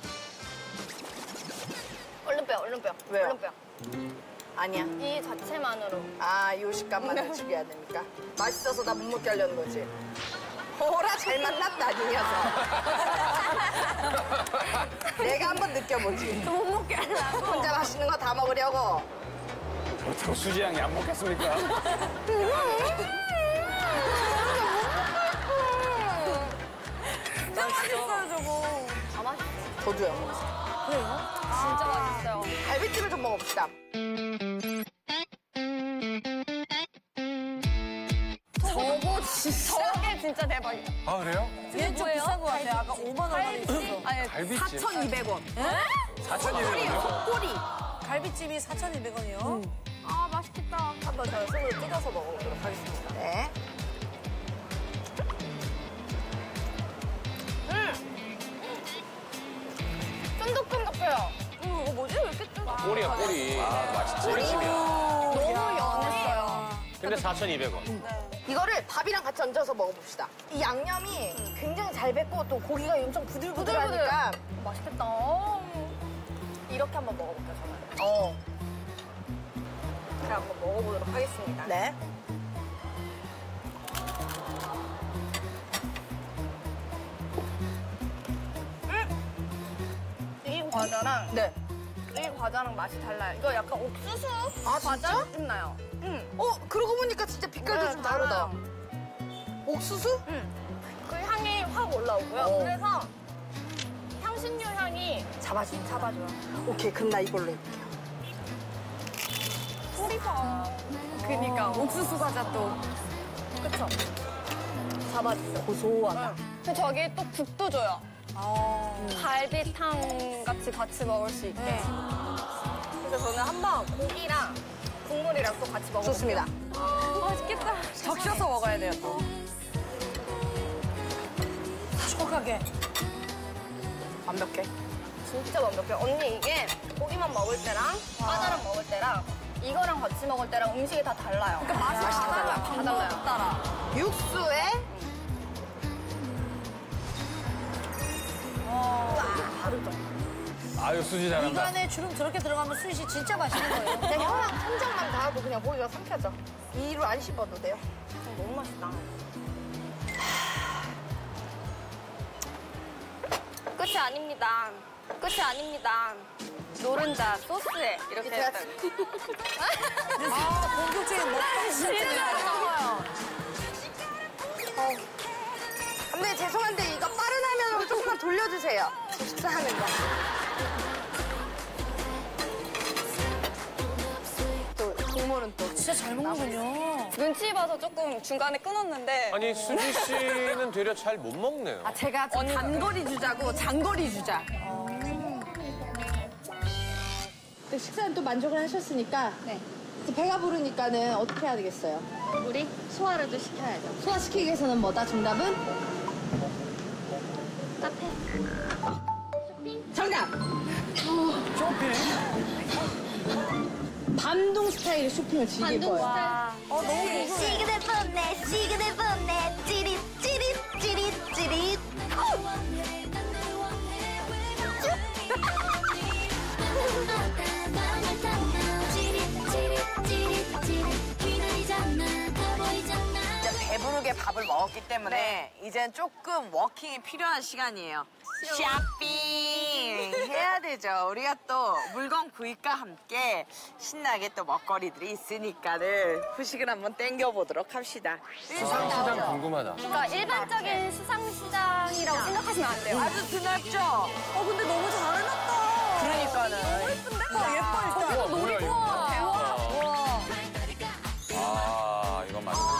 얼른 빼요, 얼른 빼요. 왜요? 얼른 빼요. 아니야. 이 자체만으로. 아, 요 식감만 즐겨야 됩니까? 맛있어서 나 못 먹게 하려는 거지. 호라 잘 만났다, 이 녀석. 내가 한번 느껴보지. 못 먹게 하려고. 혼자 맛있는 거 다 먹으려고. 그렇다고 수지 양이 안 먹겠습니까? 진짜 맛있어요, 저거. 다 맛있어요. 저도요. 진짜 맛있어요. 갈비찜을 좀 먹어봅시다. 저거 진짜. 저게 진짜 대박이야. 아, 그래요? 얘는 좀 비싼 것 같아요. 아까 오만 원만 있어서. 아니, 갈비찜. 사천이백 원. 사천이백 원이요? 꼬리. 갈비찜이 사천이백 원이요. 아, 맛있겠다. 한번 저 손으로 뜯어서 먹어보도록 하겠습니다. 네. 쫀득쫀득해요. 음, 이거 뭐지? 왜 이렇게 쫀득? 꼬리야, 꼬리. 아, 맛있지. 꼬리찜이야. 너무 연했어요. 근데 사천이백 원. 이거를 밥이랑 같이 얹어서 먹어봅시다. 이 양념이 굉장히 잘 뱄고 또 고기가 엄청 부들부들하니까. 부들부들. 맛있겠다. 어. 이렇게 한번 먹어볼게요, 저는. 어. 제가 한번 먹어보도록 하겠습니다. 네. 이 과자랑 네. 이 과자랑 맛이 달라요. 이거 약간 옥수수 아, 과자 진짜? 느낌 나요. 응. 어, 그러고 보니까 진짜 빛깔도 네, 좀 다르다. 달라요. 옥수수? 응. 그 향이 확 올라오고요. 어. 그래서 향신료 향이 잡아준다. 잡아줘요. 오케이, 그럼 나 이걸로 해볼게요. 소리 봐. 그니까 옥수수 과자 또 그쵸? 잡아주죠. 고소하다. 그 저기 또 국도 줘요. 아. 갈비탕 같이 같이 먹을 수 있게. 그래서 저는 한번 고기랑 국물이랑 또 같이 먹어볼게요. 좋습니다. 맛있겠다. 적셔서 먹어야 돼요, 또. 촉촉하게. 완벽해. 진짜 완벽해요. 언니 이게 고기만 먹을 때랑 과자랑 먹을 때랑 이거랑 같이 먹을 때랑 음식이 다 달라요. 그러니까 맛이 다 달라요. 다 달라요. 따라. 육수에 아유, 수지 잘한다. 입안에 주름 저렇게 들어가면 수희 씨 진짜 맛있는 거예요. 그냥 혀랑 천장만 닿아도 그냥 고기가 삼켜져. 이로 안 씹어도 돼요. 너무 맛있다. 끝이 아닙니다. 끝이 아닙니다. 노른자 소스에 이렇게 제가 했다. 아, 본격적인 먹방 진짜 진짜. 먹어요. 어. 근데 죄송한데 찍어주세요. 식사하는 거. 또 국물은 또 진짜 잘 먹는군요. 눈치 봐서 조금 중간에 끊었는데. 아니 수지 씨는 되려 잘 못 먹네요. 아, 제가 단거리 주자고 장거리 주자. 네, 식사는 또 만족을 하셨으니까 네. 배가 부르니까는 어떻게 해야 되겠어요? 우리 소화를 또 시켜야죠. 소화시키기 위해서는 뭐다? 정답은? 카페. 정답! 쇼핑? 반동 스타일의 쇼핑을 즐길 반동 거예요. 스타일. 어, 너무 궁금해. 시그널 뽐내 시그널 뽐내 찌릿 찌릿 찌릿 찌릿 진짜 배부르게 밥을 먹었기 때문에 이젠 조금 워킹이 필요한 시간이에요. 쇼핑 해야 되죠. 우리가 또 물건 구입과 함께 신나게 또 먹거리들이 있으니까는 후식을 한번 땡겨보도록 합시다. 수상시장 궁금하다. 그러니까 일반적인 수상시장이라고 생각하시면 안 돼요. 아주 드넓죠? 어, 근데 너무 잘 해놨다. 그러니까는. 너무 예쁜데? 어, 예뻐, 일단. 우와, 뭐야 이거. 와. 아, 이건 맞네.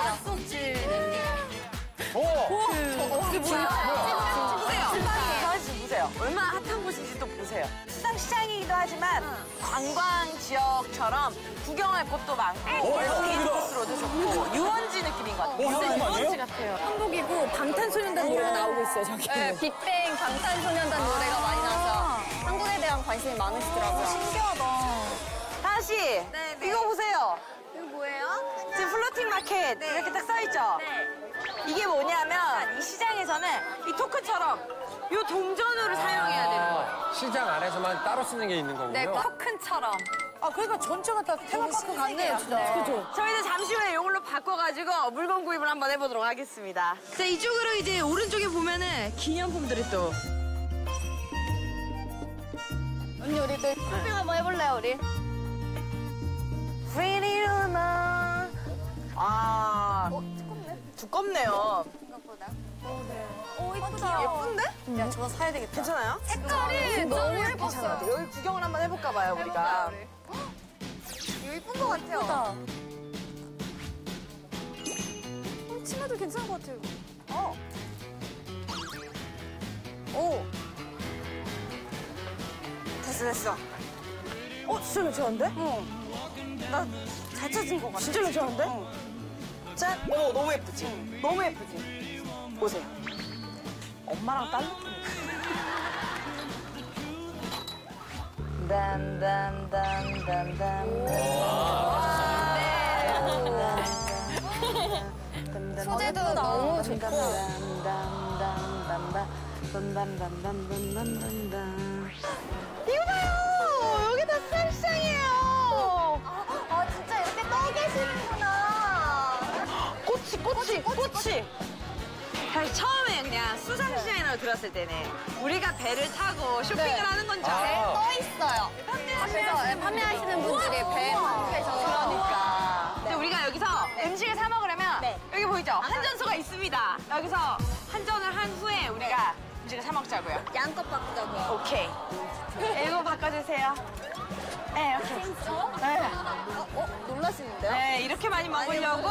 오! 이게 뭐야? 보세요. 다시 보세요. 얼마나 핫한 곳인지 또 보세요. 수상시장이기도 하지만 관광 지역처럼 구경할 곳도 많고 월스케이트 코스로도 좋고 유원지 느낌인 것 같아요. 어, 이거 유원지 맞아요? 같아요. 한복이고 방탄소년단 노래가 나오고 있어요, 저기. 네, 빅뱅 방탄소년단 노래가 많이 나서 한국에 대한 관심이 많으시더라고요. 신기하다. 다시 이거 보세요. 이거 뭐예요? 지금 플로팅 마켓 이렇게 딱 써있죠? 이게 뭐냐면 이 시장에서는 이 토큰처럼 이 동전으를 사용해야 되는 거예요. 시장 안에서만 따로 쓰는 게 있는 거군요. 네, 토큰처럼. 아, 그러니까 전체가 다 테마파크 같네요, 진짜. 그죠? 저희는 잠시 후에 이걸로 바꿔가지고 물건 구입을 한번 해보도록 하겠습니다. 자, 이쪽으로 이제 오른쪽에 보면은 기념품들이 또. 언니 우리 또 쇼핑 한번 해볼래요 우리? Pretty Luna. 아, 어, 두껍네. 두껍네요. 생각보다. 오, 이쁘다. 예쁜데? 야, 저거 사야 되겠다. 괜찮아요? 색깔이 너무 예뻤어요. 여기 구경을 한번 해볼까봐요, 우리가. 이거 예쁜 것 같아요. 예쁘다. 어, 치마도 괜찮은 것 같아요. 어. 오. 됐어, 됐어. 어, 진짜 괜찮은데? 응. 나 잘 찾은 것 같아. 진짜 괜찮은데? 응. 짠. 오, 너무 예쁘지? 너무 예쁘지? 보세요. 엄마랑 딸 느낌이야. 단단단단단. 소재도 너무 좋고. 이거 봐요! 여기 다 수상시장이에요! 아 진짜 이렇게 떠 계시는구나. 꽃이, 꽃이, 꽃이! 사실 처음에 그냥 수상시장이라고 들었을 때는 우리가 배를 타고 쇼핑을 하는 건 줄 알아요. 떠 있어요. 앞에서 네, 판매하시는 분들이 배 타고 계셔서. 그러니까. 근데 우리가 여기서 음식을 사 먹으려면 여기 보이죠? 한전소가 있습니다. 여기서 한전을 한 후에 우리가 음식을 사 먹자고요. 양껏 바꾸자고요. 오케이. 이거 바꿔주세요. 네, 이렇게. 네. 어, 어? 놀라시는데요? 네, 이렇게 많이 먹으려고.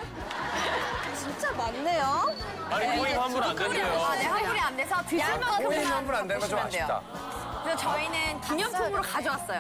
진짜 많네요. 아니 거의 환불 안 된대요. 아, 네, 환불이 안 돼서 드실 만큼 고인 환불 안 되는 건 좀 아쉽다. 그래서 저희는 기념품으로 가져왔어요.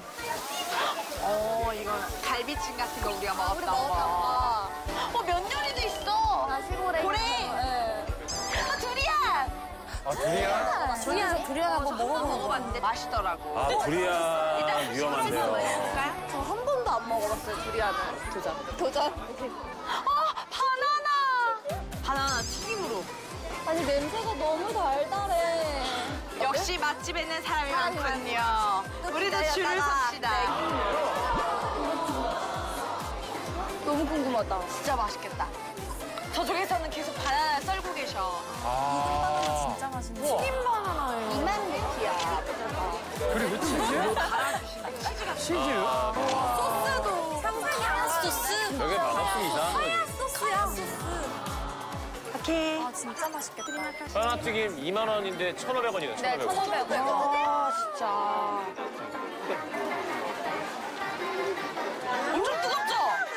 어, 이거 갈비찜 같은 거 우리가 먹었던 거. 어, 면요리도 있어. 아, 시골에. 고래. 네. 어, 두리안. 아, 두리안? 두리안, 두리안 한번 먹어보는 거. 먹어봤는데 맛있더라고. 아, 두리안 위험한데요. 해볼까요? 저 한 번도 안 먹어봤어요, 두리안을. 도전. 도전? 어, 바나나. 바나나 튀김으로. 아니, 냄새가 너무 달달해. 역시 맛집에 있는 사람이 사람이 많군요. 우리도 줄을 섭시다. 너무 궁금하다. 진짜 맛있겠다. 저쪽에서는 계속 바나나 썰고 계셔. 아. 진짜 맛있네. 튀김 바나나예요. 이만 루피야. 그리고 치즈? 치즈? 소스도 상상이 안 소스. 여기 맛없으면 이상한 거지. 소스야. 소스. 오케이. 아, 진짜 맛있겠다. 바나나 튀김 이만 원인데 천오백 원이네요. 네, 천오백 원. 아, 진짜. 엄청 뜨겁죠?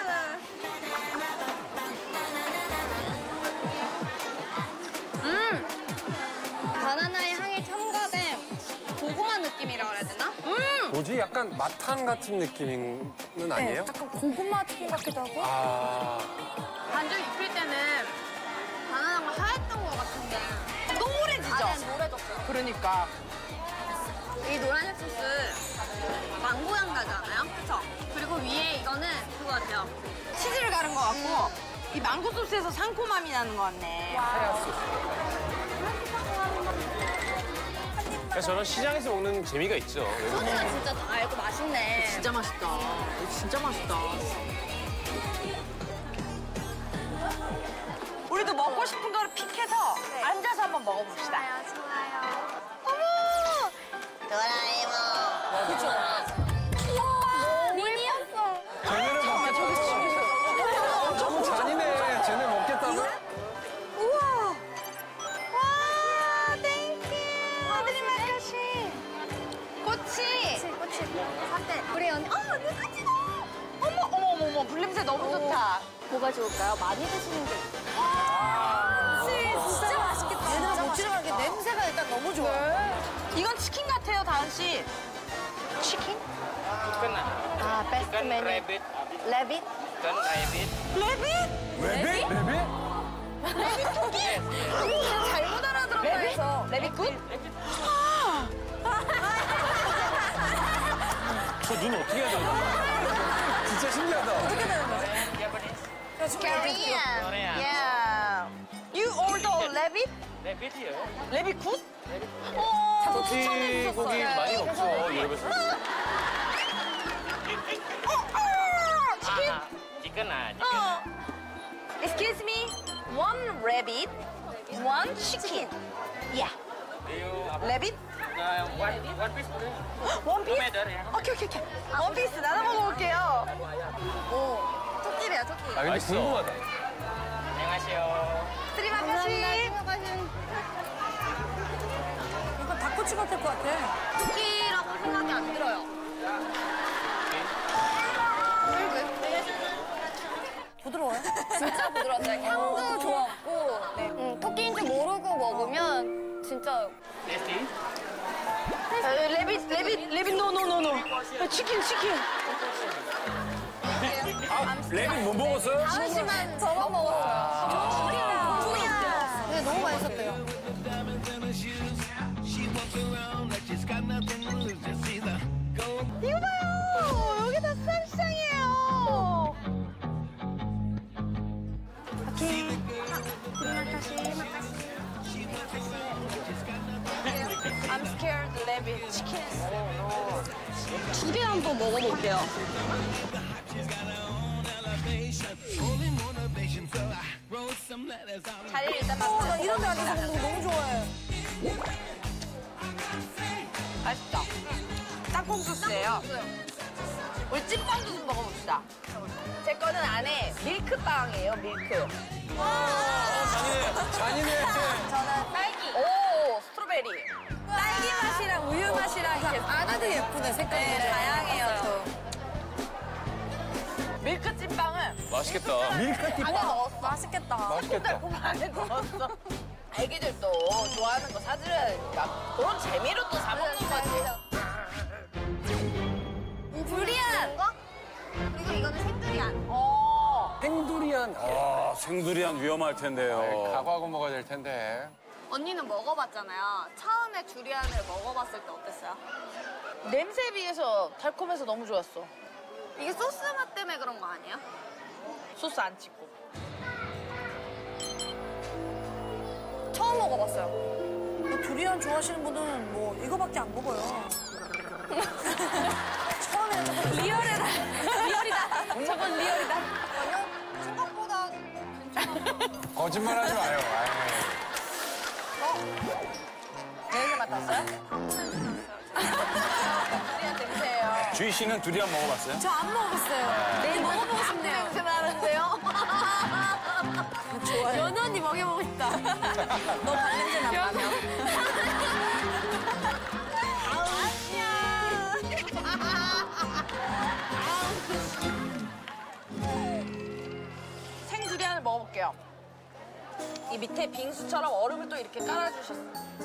음! 바나나의 향이 첨가된 고구마 느낌이라 그래야 되나? 음! 뭐지? 약간 마탕 같은 느낌은 아니에요? 약간 고구마 튀김 같기도 하고. 아. 반죽 익힐 때는 바나나가 하였던 것 같은데 노래지죠? 안에 노래졌어요. 그러니까. 이 노란색 소스 망고향 나지 않아요? 그쵸? 그리고 위에 이거는 그거 같아요. 치즈를 가른 것 같고 이 망고 소스에서 상콤함이 나는 것 같네. 그래서 저는 시장에서 먹는 재미가 있죠. 소스가 진짜 달고 맛있네. 진짜 맛있다. 이거 진짜 맛있다. 우리도 먹고 싶은 거를 픽해서 앉아서 한번 먹어봅시다. 좋아요, 좋아요. 어머! 도라에몽. 그쵸? 우와, 미니였어. 쟤네는 먹겠다고. 엄청 잔인해. 쟤네 먹겠다고. 우와! 와, 땡큐. 드리마카시. 꼬치. 꼬치. 한때 우리 언니 어 언니 꼬치다. 어머, 어머, 어머, 어머. 불냄새 너무 좋다. 뭐가 좋을까요? 많이 드시는 게 진짜 맛있겠다. 얘들아 못 지나가게 냄새가 일단 너무 좋아. 이건 치킨 같아요, 다은 씨. 치킨? 아, 베스트 메뉴. 레빗. 레빗? 레빗? 레빗? 레빗? 레빗 토끼? 그냥 잘못 알아들었다 해서. 레빗 굿? 아! 저 눈 어떻게 해야 되나? 진짜 신기하다. 어떻게 되는 거지? Korean. Yeah. You order rabbit? 레빗이요? 레빗 굿? 어, 토끼 고기 많이 먹죠, 유럽에서. 치킨? 치킨 아, 어. Excuse me. One rabbit, one chicken. Yeah. rabbit? 원, 원 피스 원 피스? 토마토요. 오케이, 오케이, 오케이. 원 피스 나눠 먹어볼게요. 오, 토끼래요, 토끼. 아, 근데 맛있어. 궁금하다. 안녕하세요. 스리마카시. 이건 닭꼬치 같을 것 같아. 토끼라고 생각이 안 들어요. 부드러워요? 진짜 부드러웠어요. 향도 좋았고, 네. 음, 토끼인 줄 모르고 먹으면 진짜 테스티. 레빗, 레빗, 레빗, 노노노노. 치킨, 치킨. 아, 레빗 못 먹었어요? 잠시만 저만 먹었어요. 토끼야. 근데 너무 맛있었대요. 이거 봐요. 여기 다 쌈장이에요. 오케이. I'm scared rabbit chicken. 두 개 한번 먹어볼게요. 자리를 일단 어, 나 맡고. 이런 데 앉아서 먹는 거 너무 좋아해. 맛있다. 땅콩 소스예요. 우리 찐빵도 좀 먹어봅시다. 제 거는 안에 밀크빵이에요, 밀크. 잔인해. 잔인해. 저는 딸기. 오, 스트로베리. 딸기 맛이랑 우유 맛이랑 이렇게 안에도 예쁘네, 색깔이. 네, 다양해요. 밀크 찐빵은 맛있겠다. 밀크티 안에 넣었어. 맛있겠다. 맛있겠다. 안에 넣었어. 애기들도 좋아하는 거 사주려니까 그런 재미로 또 사 먹는 거지. 두리안. 그리고 이거는 생두리안. 어. 생두리안. 아, 생두리안 위험할 텐데요. 각오하고 먹어야 될 텐데. 언니는 먹어봤잖아요. 처음에 두리안을 먹어봤을 때 어땠어요? 냄새에 비해서 달콤해서 너무 좋았어. 이게 소스 맛 때문에 그런 거 아니에요? 소스 안 찍고. 처음 먹어봤어요. 뭐 두리안 좋아하시는 분은 뭐 이거밖에 안 먹어요. 처음에는 조금 리얼이다. 리얼이다. 저건 리얼이다. 아니요, 생각보다 괜찮았어요. 거짓말하지 마요. 냄새 맡았어요? 두리안 냄새예요. 주희 씨는 두리안 먹어봤어요? 저 안 먹어봤어요. 내일 먹어보고 싶네요. 냄새 나는데요? 좋아요. 연언니 먹여보고 싶다. 너 발냄새 난다며? 생두리안을 먹어볼게요. 이 밑에 빙수처럼 얼음을 또 이렇게 깔아주셨어.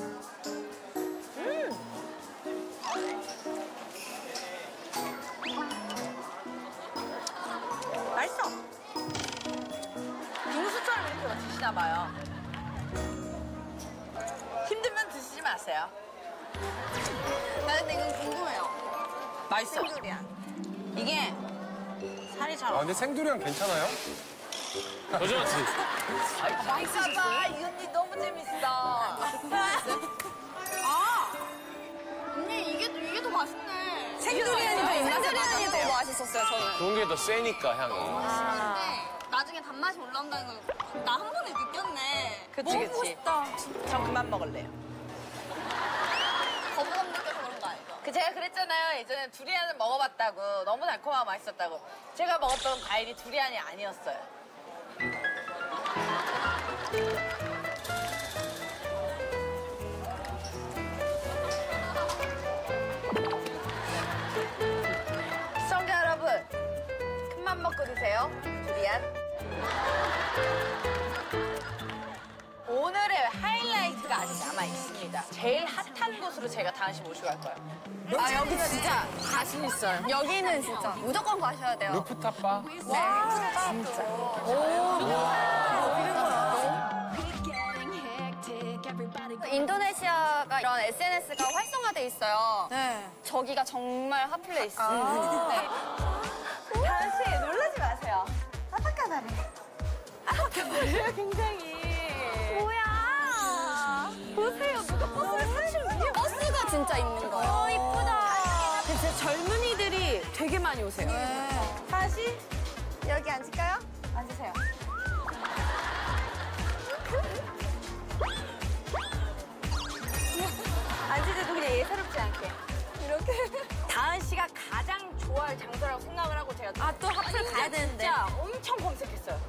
음! 맛있어. 빙수처럼 이렇게 드시나 봐요. 힘들면 드시지 마세요. 나 근데 이건 궁금해요. 맛있어. 생두리안. 이게 살이 잘 아, 근데 생두리안 괜찮아요? 도전하지. 맛있어봐. 이 언니 너무 재밌어. 아! 언니, 이게, 이게 더 맛있네. 생두리안이 더 입맛에 생두리안이 맞았네요. 더 맛있었어요, 저는. 그런 게 더 세니까, 향이. 맛있는데 나중에 단맛이 올라온다는 걸 나 한 번에 느꼈네. 그치, 먹고 그치. 싶다. 전 그만 먹을래요. 거부감 느껴서 그런 거 아니죠? 그 제가 그랬잖아요. 예전에 두리안을 먹어봤다고. 너무 달콤하고 맛있었다고. 제가 먹었던 과일이 두리안이 아니었어요. 시청자 여러분, 큰맘 먹고 드세요. 두리안. 오늘의 하이라이트가 아직 남아 있습니다. 제일 핫한 곳으로 제가 다은씨 모시고 갈 거예요. 아, 여기 진짜 자신 있어요. 여기는 진짜 무조건 가셔야 돼요. 루프탑 바? 네. 진짜. 인도네시아가 이런 에스엔에스가 활성화돼 있어요. 네. 저기가 정말 핫플레이스. 아. 네. 다은씨 놀라지 마세요. 아빠까다네. 아빠까다네요 굉장히. 뭐야? 보세요. 누가 버스를 타시는 버스가 진짜 있는 거예요. 어, 이쁘다. 진짜 젊은이들이 되게 많이 오세요. 다은씨 여기 앉을까요? 앉으세요. 앉으셔도 그냥 예사롭지 않게. 이렇게. 다은 씨가 가장 좋아할 장소라고 생각을 하고 제가 아, 또 핫플 가야 되는데. 진짜 엄청 검색했어요.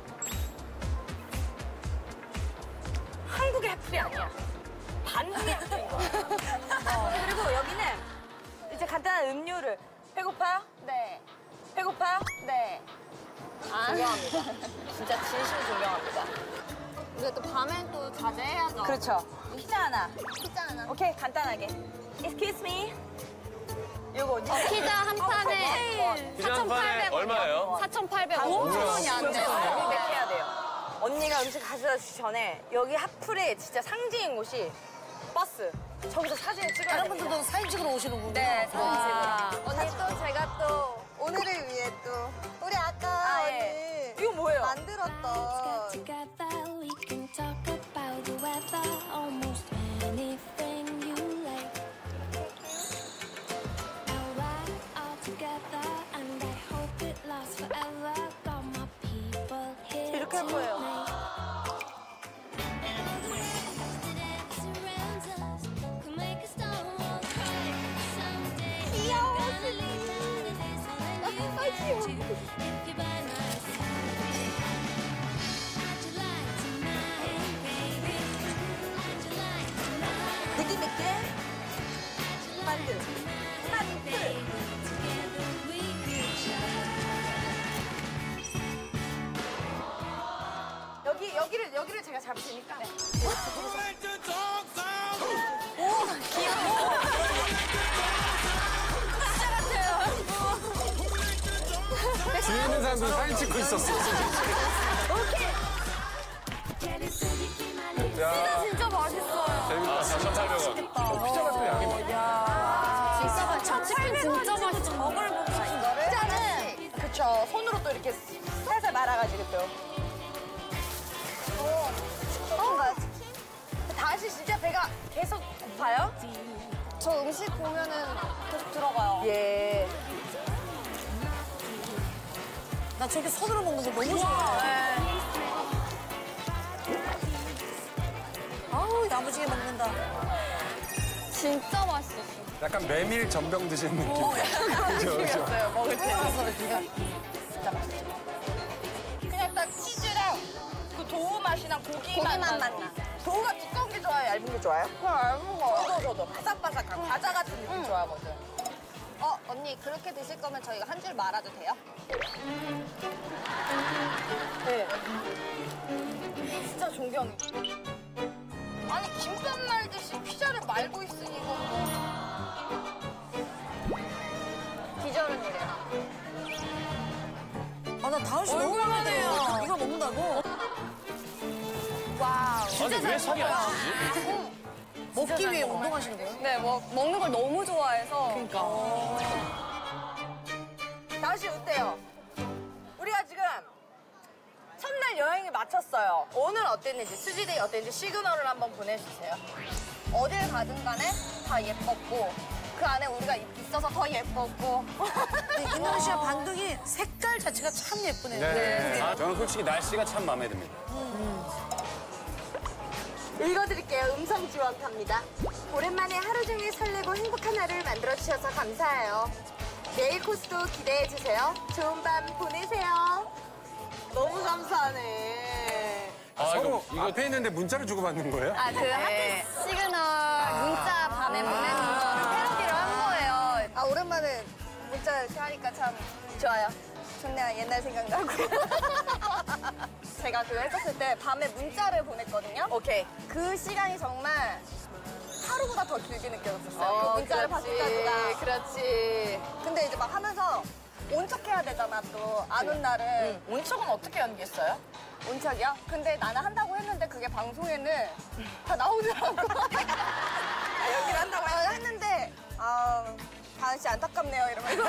한국의 핫플이 아니야. 반국의 핫플인 거야. 어, 그리고 여기는 이제 간단한 음료를. 배고파요? 네. 배고파요? 네. 아. 존경합니다. 진짜 진심 존경합니다. 우리가 또 밤엔 또 자제해야죠. 그렇죠. 피자 하나. 피자 하나. 오케이, 간단하게. Excuse me. 요거 어, 피자 한 판에 피자 한 판에 얼마예요? 사천팔백 원. 오천 원이 안 돼요. 해야 돼요. 언니가 음식 가져다 주기 전에 여기 핫플의 진짜 상징인 곳이 버스. 저기서 사진을 찍어야 다른 됩니다. 분들도 사진 찍으러 오시는군요. 네, 사진 와. 찍으러. 언니 또 제가 또 오늘을 위해 또 우리 아까 아, 예. 이거 뭐예요? 만들었던 Together we can talk about the weather, almost anything you like. Now we're all together and I hope it lasts forever. Got my people here 이렇게 할 거예요. tonight. 느낌 있게. 만두. 만두. 여기, 여기를, 여기를 제가 잡을 테니까. 네. 오, 귀여워. 진짜 같아요. 뒤에 있는 사람들 사진 찍고 있었어. 오케이. 야, 진짜 맛있어요. 재밌다. 사천팔백 원. 피자 같은 양이 많아. 진짜 맛있어. 치킨 진짜 맛있어. 먹을 먹고 이거를 피자는 그쵸 손으로 또 이렇게 살살 말아가지고 또. 오, 치킨인가요 치킨? 다은씨 진짜 배가 계속 고파요? 저 음식 보면은 계속 들어가요. 예. 나 저렇게 손으로 먹는 거 너무 좋아. 아우, 야무지게 먹는다. 진짜 맛있어. 약간 메밀 전병 드시는 느낌이야. 그죠, 그죠. 요 먹을 때. 진짜 맛있어. 그냥 딱 치즈랑 그 도우 맛이랑 고기 고기만 만나. 도우가 두꺼운 게 좋아요? 얇은 게 좋아요? 얇은 거. 저도 저도 바삭바삭한 과자 같은 느낌 좋아하거든. 어, 언니 그렇게 드실 거면 저희가 한 줄 말아도 돼요? 네. 진짜 존경해. 아니 김밥 말듯이 피자를 말고 있으니 이거 기절은 이래요. 아, 나 다은 씨 너무 마음에 들어요. 이거 먹는다고? 와우. 아니 왜 살이 안 찌지? 먹기 위해 운동하시는 거예요? 네, 뭐 먹는 걸 너무 좋아해서. 그러니까. 다은 씨 어때요? 우리가 지금 첫날 여행을 마쳤어요. 오늘 어땠는지, 수지데이 어땠는지 시그널을 한번 보내주세요. 어딜 가든 간에 다 예뻤고 그 안에 우리가 있어서 더 예뻤고. 인도네시아 반둥이 색깔 자체가 참 예쁘네요. 네. 아, 저는 솔직히 날씨가 참 마음에 듭니다. 읽어드릴게요. 음성 지원합니다. 오랜만에 하루 종일 설레고 행복한 하루를 만들어주셔서 감사해요. 내일 코스도 기대해주세요. 좋은 밤 보내세요. 너무 감사하네. 아, 서로 이거, 앞에 있는데 문자를 주고받는 거예요? 아, 그 하트 시그널 문자 밤에 보내는 거를 패러디로 한 거예요. 아, 오랜만에 문자 이렇게 하니까 참 좋아요. 좋네요. 옛날 생각나고. 제가 그거 했었을 때 밤에 문자를 보냈거든요. 오케이. 그 시간이 정말 하루보다 더 길게 느껴졌었어요. 어, 그 문자를 받을 때보다. 그렇지. 근데 이제 막 하면서 온 척해야 되잖아, 또. 안 온 날은. 온 척은 어떻게 연기했어요? 온 척이요? 근데 나는 한다고 했는데 그게 방송에는 다 나오더라고. 아, 연기를 한다고 아, 했는데, 아, 다은 씨 안타깝네요, 이러면서.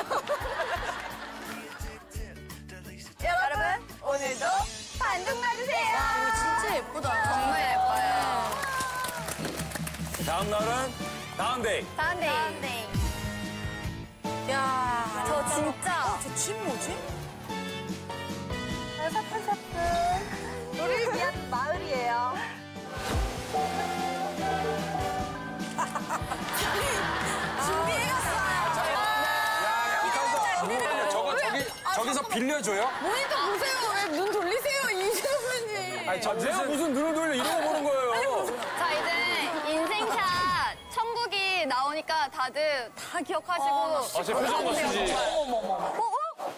여러분, 오늘도 반등 봐주세요. 와, 이거 진짜 예쁘다. 정말 예뻐요. 다음 날은 다운데이. 다운데이. 다운데이. 야, 저 진짜. 저 침 뭐지? 사뿐사뿐. 우리를 위한 마을이에요. 저거 저기, 저기서 빌려줘요? 모니터 보세요. 왜 눈 돌리세요, 이준호 선생님. 아니, 저 내가 무슨 눈을 돌려 이런 거 보는 거예요. 자, 이제 인생샷 천국이 나오니까 다들 다 기억하시고. 아, 제 표정 멋지지. 어머머머. 어, 어?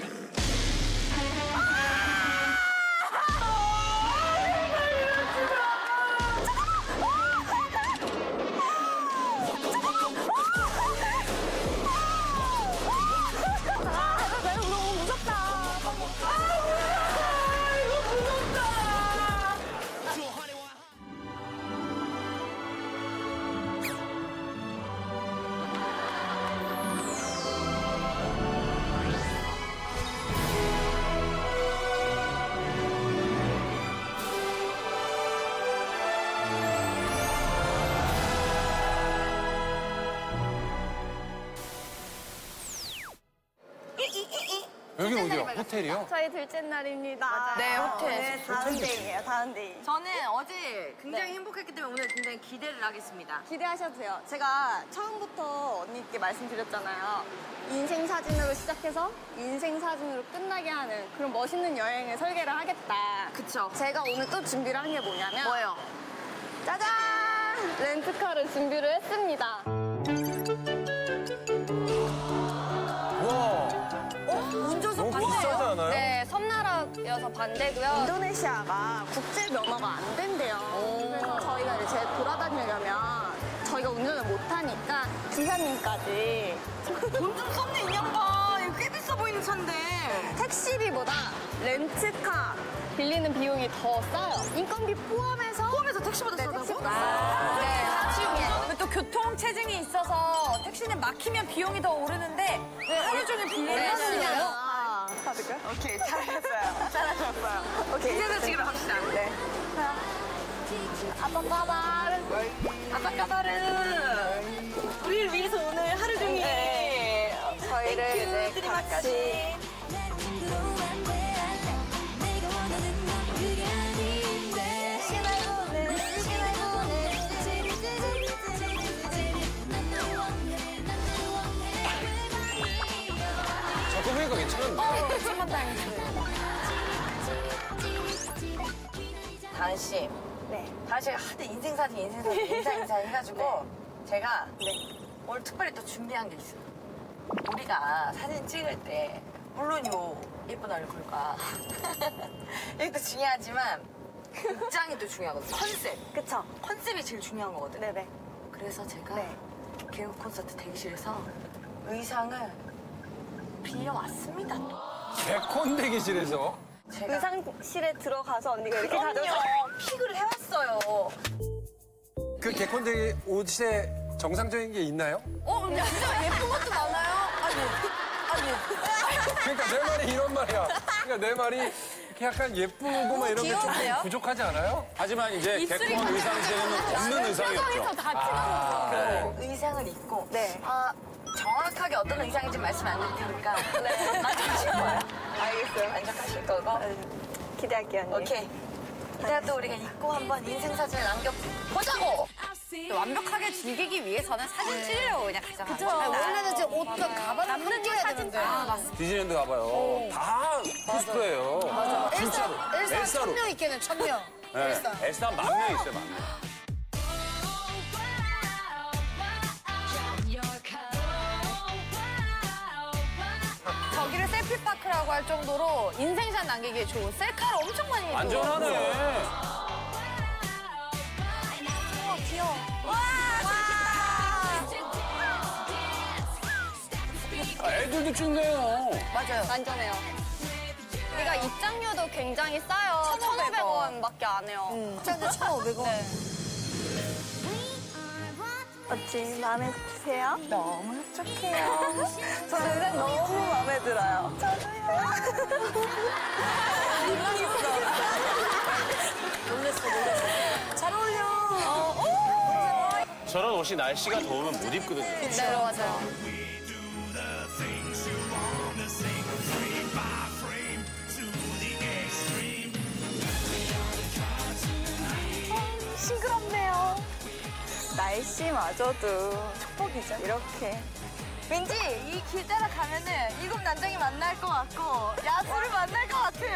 여기 어디요? 호텔이요? 저희 둘째 날입니다. 네, 호텔. 네, 다운데이예요, 다운데이. 저는 어제 굉장히 행복했기 때문에 오늘 굉장히 기대를 하겠습니다. 기대하셔도 돼요. 제가 처음부터 언니께 말씀드렸잖아요. 인생 사진으로 시작해서 인생 사진으로 끝나게 하는 그런 멋있는 여행을 설계를 하겠다. 그쵸. 제가 오늘 또 준비를 한 게 뭐냐면 뭐예요? 짜잔! 렌트카를 준비를 했습니다. 와, 운전석 너무 비싸지 않아요? 네, 섬나라여서 반대고요. 인도네시아가 국제 면허가 안 된대요. 그래서 저희가 이제 돌아다니려면 저희가 운전을 못하니까 기사님까지 돈 좀 썼네, 이 양반. 이거 꽤 비싸 보이는 차인데. 택시비보다 렌트카 빌리는 비용이 더 싸요. 인건비 포함해서 포함해서 택시보다 네, 싸다고? 택시보다 싸요. 네, 하치용이에요. 또 교통 체증이 있어서 택시는 막히면 비용이 더 오르는데 왜 하루 종일 빌리는 거예요? 받을까요? 오케이, 잘했어요. 잘하셨어요. 오케이, 이제는 지금 합시다. 네. 아빠 까바르. 아빠 까바르. 우리를 위해서 오늘 하루 종일. 저희를 이제 드리마치. 같이 자꾸 보니까 괜찮은데. 어, 좀만 다행이세요. 다은 씨. 네. 다은 씨가 하도 인생 사진, 인생 사진, 인사 인사 해가지고 제가 오늘 특별히 또 준비한 게 있어요. 우리가 사진 찍을 때 물론 요 예쁜 얼굴과 이것도 중요하지만 입장이 또 중요하거든요. 컨셉. 그쵸. 컨셉이 제일 중요한 거거든요. 네네. 그래서 제가 네. 개그 콘서트 대기실에서 의상을 빌려왔습니다. 개콘 대기실에서? 제가 의상실에 들어가서 언니가 이렇게 가져서 그럼요. 픽을 해왔어요. 그 개콘 대기 옷에 정상적인 게 있나요? 어, 근데 진짜 예쁜 것도 많아요. 아니, 아니. 그러니까 내 말이 이런 말이야. 그러니까 내 말이 이렇게 약간 예쁘고 막 이런 게 좀 귀여운데요? 부족하지 않아요? 하지만 이제 개콘 의상실에는 없는 의상이었죠. 다 찍어놓은 거. 의상을 입고. 네. 아, 정확하게 어떤 의상인지 말씀 안 드릴 테니까. 네. 만족하실 거예요? 알겠어요. 만족하실 거고. 기대할게요, 언니. 오케이. 이따 또 우리가 입고 한번 인생 사진을 남겨보자고! 완벽하게 즐기기 위해서는 사진 찍으려고 그냥 가잖아요. 그쵸. 원래는 이제 옷과 가발을 함께 해야 되는데. 디즈니랜드 가봐요. 다 코스프레예요. 맞아. 진짜로. 엘사, 엘사 엘사로. 천 명 있겠네, 천 명. 네. 엘사. 엘사 만 명 있어요, 만 명. 저기를 셀피파크라고 할 정도로 인생샷 남기기에 좋은 셀카를 엄청 많이 해줘. 안전하네. 우와, 귀여워. 와, 아, 애들도 찍네요. 맞아요. 안전해요. 우리가 입장료도 굉장히 싸요. 천오백 원밖에 안 해요. 입장료 천오백 원. 어찌 마음에 드세요? 너무 흡족해요. 저 의상 너무 마음에 들어요. 놀랬어, 놀랬어. 잘 어울려. 저런 옷이 날씨가 더우면 못 입거든요. 네, 맞아요. 싱그럽네요. 날씨마저도 축복이죠. 이렇게. 왠지 이 길 따라 가면은 일곱 난장이 만날 것 같고 야수를 만날 것 같은.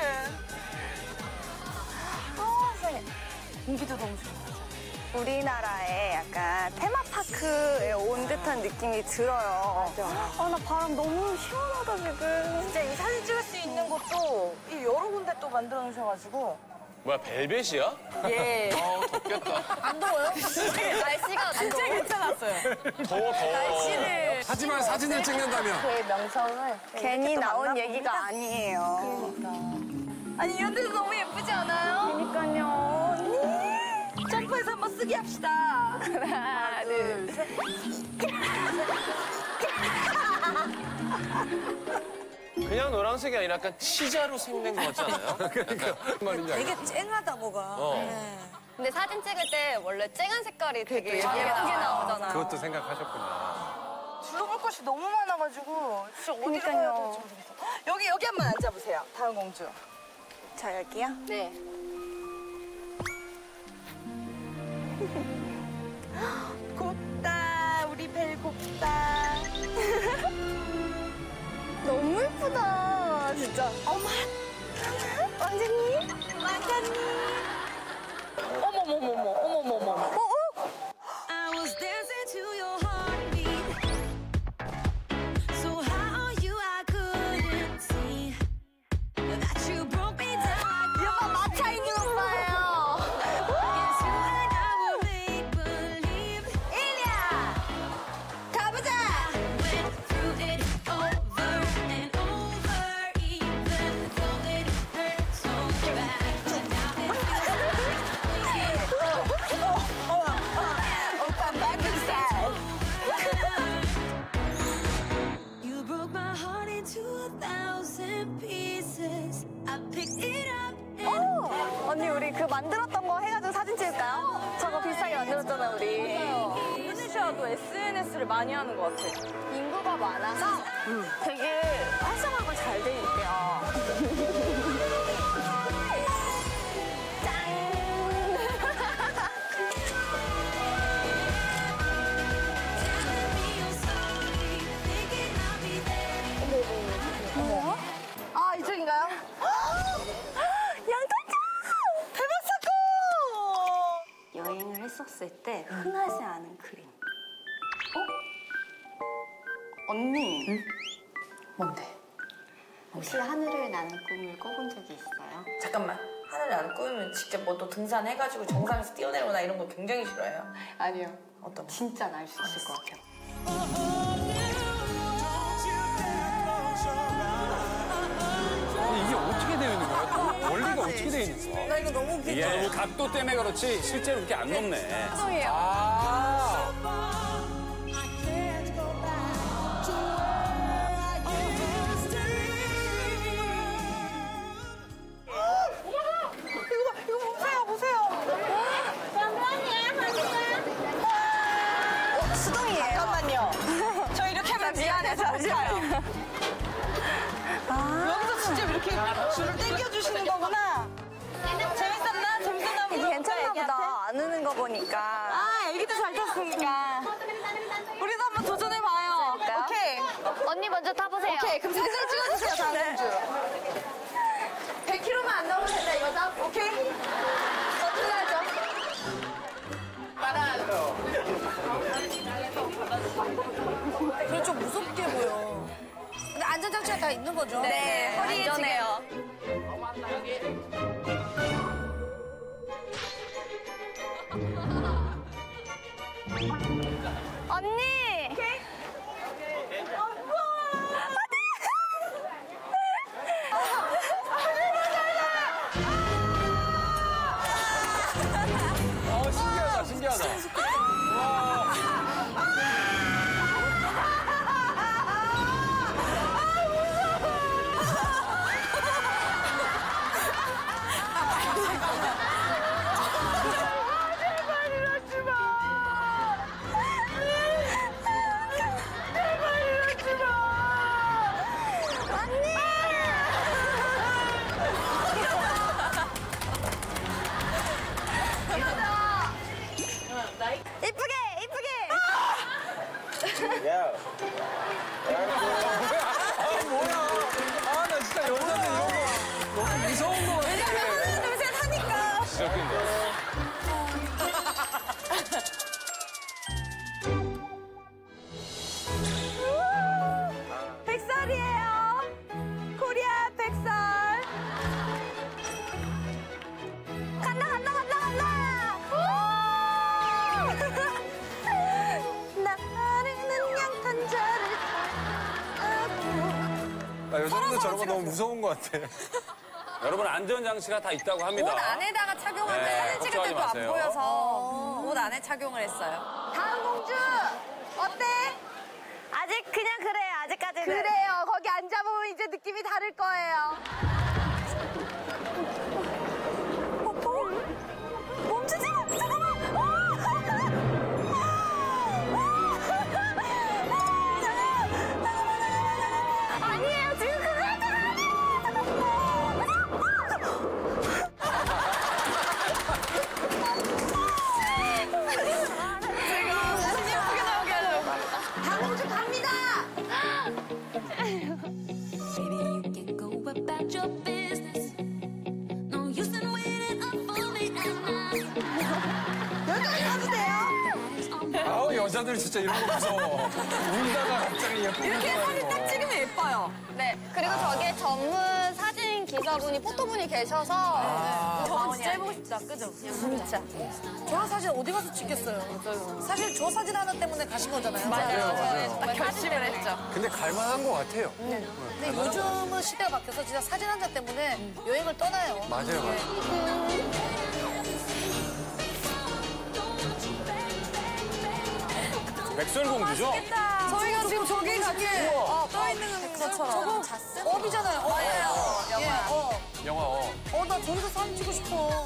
아, 세상에. 공기도 너무 좋아. 우리나라에 약간 테마파크에 온 듯한 느낌이 들어요. 맞아. 아, 나 바람 너무 시원하다, 지금. 진짜 이 사진 찍을 수 있는 곳도 이 여러 군데 또 만들어 놓으셔가지고. 뭐야, 벨벳이야? 예. 어, 덥겠다. 안 더워요? 날씨가 진짜 괜찮았어요. 더워, 더워. 날씨를. 하지만 사진을 찍는다면. 그의 명성을. 괜히 나온 얘기가 아니에요. 아니 이런 데도 너무 예쁘지 않아요? 그러니까요. 점프해서 한번 쓰기 합시다. 하나, 둘, 셋. 그냥 노란색이 아니라 약간 치자로 생긴 것 같지 않아요? 그러니까 말인지 알겠어. 되게 쨍하다, 뭐가. 어. 네. 근데 사진 찍을 때 원래 쨍한 색깔이 되게 예쁘게 나와요. 나오잖아요. 그것도 생각하셨구나. 둘러볼 곳이 너무 많아가지고 진짜 어디로 그러니까요. 가야 될지 모르겠어. 여기 여기 한번 앉아보세요. 다은 공주. 자, 여기요? 네. 곱다 우리 벨 곱다. 너무 예쁘다, 진짜. 어머, 완전히? 완전히. 어머머머머 어머머머. I was dancing to your heartbeat. So how are you? I couldn't see that you broke me down. 이 오빠 마차 있는 오빠예요. Guess you and I will make believe. 일리야, 가보자. Went through it over and over, even though it hurt so bad. But now 오빠 마크 스타일. you broke my heart into a thousand pieces. I picked it up and 언니, 우리 그 만들었던 거 해가지고 사진 찍을까요? 저거 비슷하게 만들었잖아, 우리. 인도네시아도 에스엔에스를 많이 하는 것 같아. 인구가 많아서 되게 활성화가 잘 돼 있대요. 아 이쪽인가요? 양탄자! 대박 사건! 봤을 때 흔하지 않은 그림. 어? 언니. 응? 뭔데? 혹시 하늘을 나는 꿈을 꿔본 적이 있어요? 잠깐만. 하늘을 안 꾸면 직접 뭐 또 등산해가지고 정상에서 뛰어내리거나 이런 거 굉장히 싫어해요. 아니요. 어떤 거? 진짜 날 수 있을 것 같아요. 아니, 이게 어떻게 되어 있는 거야? 원리가 어떻게 되어 있는 거야? 나 이거 너무 웃기다. 이게 너무 각도 때문에 그렇지 실제로 그렇게 안 높네. 죄송해요. 아. 이거 보세요, 보세요. 어, 수동이에요. 잠깐만요. 저 이렇게 하면 미안해서 잠시만요. 여기서 진짜 이렇게 줄을 당겨주시는 거구나. 재밌었나? 재밌었나? 이게 괜찮나 보다. 안 우는 거 보니까. 아, 애기도 잘 탔으니까. 우리도 한번 도전해봐요. 오케이. 언니 먼저 타보세요. 오케이, 그럼 사진 찍어주세요, 장공주. 백 킬로미터만 안 넘으면 된다, 이거죠? 오케이? 거칠하죠? 말아요. 그래 좀 무섭게 보여. 근데 안전장치가 다 있는 거죠? 네, 허리에 안전해요. 언니! 오케이? 어, 신기하다, 신기하다. 와. 이쁘게! 이쁘게! 아, 뭐야. 아, 나 진짜 여자는 이런 거 너무 무서운 거 같아. 왜냐면 둘, 셋 하니까. 진짜 웃긴다. 백설이에요. 코리아 백설. 간다, 간다, 간다, 간다. 나르는 양탄자를 나 여자분들 저런 거 너무 무서운 거 같아. 여러분 안전장치가 다 있다고 합니다. 옷 안에다가 착용하는데 네, 사진 찍을 걱정하지 때도 안 마세요. 보여서 옷 안에 착용을 했어요. 다음 공주 어때? 아직 그냥 그래, 아직까지는. 그래요. 거기 앉아보면 이제 느낌이 다를 거예요. 멈추지 마! 잠깐만! 아니에요, 지금 그거 할 때가 아니에요! 사진 예쁘게 나오게 하려고. 다공주 갑니다. Baby, you can go about your business. No use in waiting up for me at night. 여기까지 가도 돼요? 아우, 여자들 진짜 이런 거 무서워. 울다가 갑자기 예쁘게 이렇게 사진 딱 나와요. 찍으면 예뻐요. 네, 그리고 저기에 전문 사진 기사분이, 포토분이 계셔서. 저거 진짜 해보고 싶다, 그죠? 진짜. 저런 사진 어디 가서 찍겠어요? 사실 저 사진 하나 때문에 가신 거잖아요. 맞아요, 맞아요. 정말 결심을 했죠. 근데 갈만한 거 같아요. 근데 요즘은 시대가 바뀌어서 진짜 사진 한 장 때문에 여행을 떠나요. 맞아요, 맞아요. 백설공주죠? 저희가 지금 저기 가게 어, 떠 있는 것처럼. 저거 업이잖아요. 업이에요. 예, 업. 영화, 어. 어, 나 저기서 사진 찍고 싶어.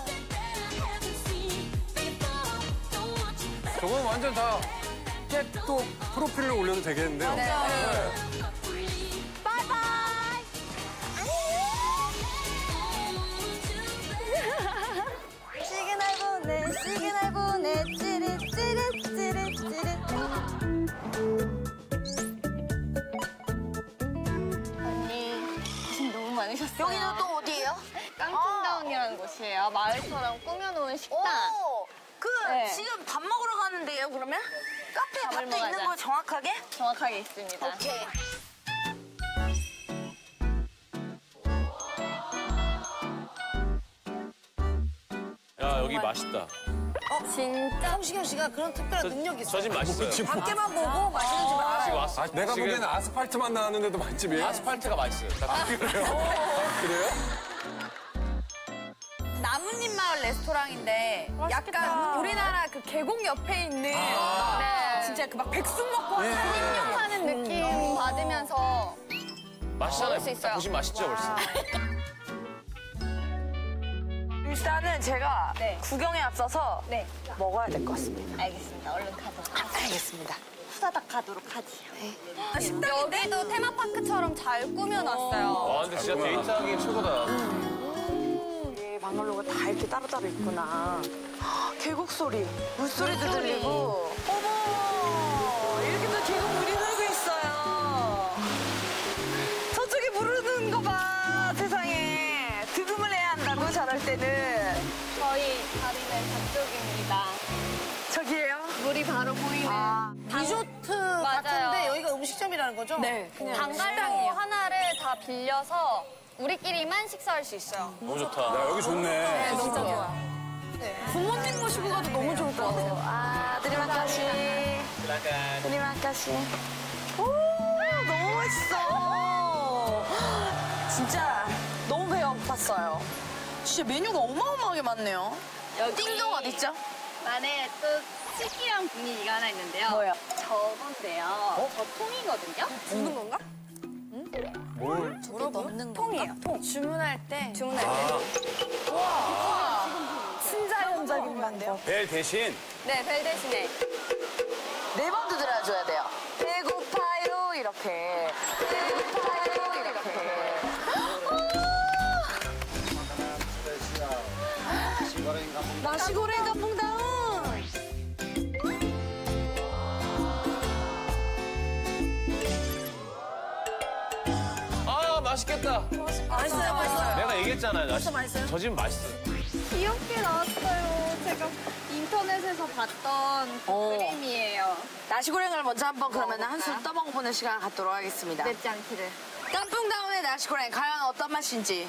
저건 완전 다 또 프로필로 올려도 되겠는데요? 네. 바이바이! 시그널 보내, 시그널 보내, 찌릿, 찌릿, 찌릿, 찌릿. 언니, 고생 너무 많으셨어요. 여기는 또 어디예요? 깡통다운이라는 곳이에요. 마을처럼 꾸며놓은 식당. 오, 그 네. 지금 밥 먹으러 가는데요, 그러면? 카페에 밥을 밥도 먹어야 있는 돼. 거 정확하게? 정확하게 있습니다. 오케이. 야, 여기 맛있다. 진짜 성시경 씨가 그런 특별한 능력이 있어요. 저 집 맛있어요. 밖에만 보고 맛있는 집 알아요. 지금 왔어. 아, 내가 지금 보기에는 아스팔트만 나왔는데도 맛집이에요? 아스팔트가 맛있어요. 아, 그래요? 아, 그래요? 나뭇잎 마을 레스토랑인데 약간 우리나라 그 계곡 옆에 있는 네. 진짜 그 막 백숙 먹고 한입력하는 느낌 받으면서 맛있잖아요. 먹을 수 있어요. 보시면 맛있죠, 벌써. 일단은 제가 네. 구경에 앞서서 네. 먹어야 될 것 같습니다. 알겠습니다. 얼른 가도록 하죠. 알겠습니다. 후다닥 가도록 하지요. 여기도 테마파크처럼 잘 꾸며놨어요. 와, 근데 진짜 데이트하기 최고다. 이 방글로가 다 이렇게 따로따로 있구나. 헉, 계곡 소리, 물소리도 들리고. 어머, 이렇게 또 계곡 물이 흐르고 있어요. 저쪽에 물 흐르는 거 봐, 세상에. 득음을 해야 한다고, 저럴 때는. 저희 다리는 저쪽입니다. 저기예요? 물이 바로 보이는 아, 리조트 맞아요. 같은데 여기가 음식점이라는 거죠? 네. 방갈로 하나를 다 빌려서 우리끼리만 식사할 수 있어요. 너무 좋다. 아, 야, 여기 좋네. 너무 좋아. 부모님 모시고 가도 너무 좋을 것 같아요. 아, 드리마카시. 드리마카시. 오, 너무 맛있어. 진짜 너무 배가 고팠어요. 진짜 메뉴가 어마어마하게 많네요. 여기 띵동 어딨죠? 안에 또 특이한 분위기가 하나 있는데요. 뭐요? 저건데요. 저 통이거든요. 먹는 건가? 뭘? 저게 넣는 통이에요. 통. 주문할 때. 주문할 때. 친자 현작인 방법. 벨 대신 네, 벨 대신에. 네 번 두드려줘야 돼요. 배고파요, 이렇게. 배고파요, 이렇게. 나시고랭 감풍다운. 아, 맛있겠다. 맛있어요, 맛있어요. 내가 얘기했잖아요. 벌써 맛있어요? 저 집 맛있어요. 귀엽게 나왔어요. 제가 인터넷에서 봤던 그 오. 그림이에요. 나시고랭을 먼저 한번 그러면 한술 떠먹어보는 시간 갖도록 하겠습니다. 맵지 않기를. 깐풍다운의 나시고랭 과연 어떤 맛인지.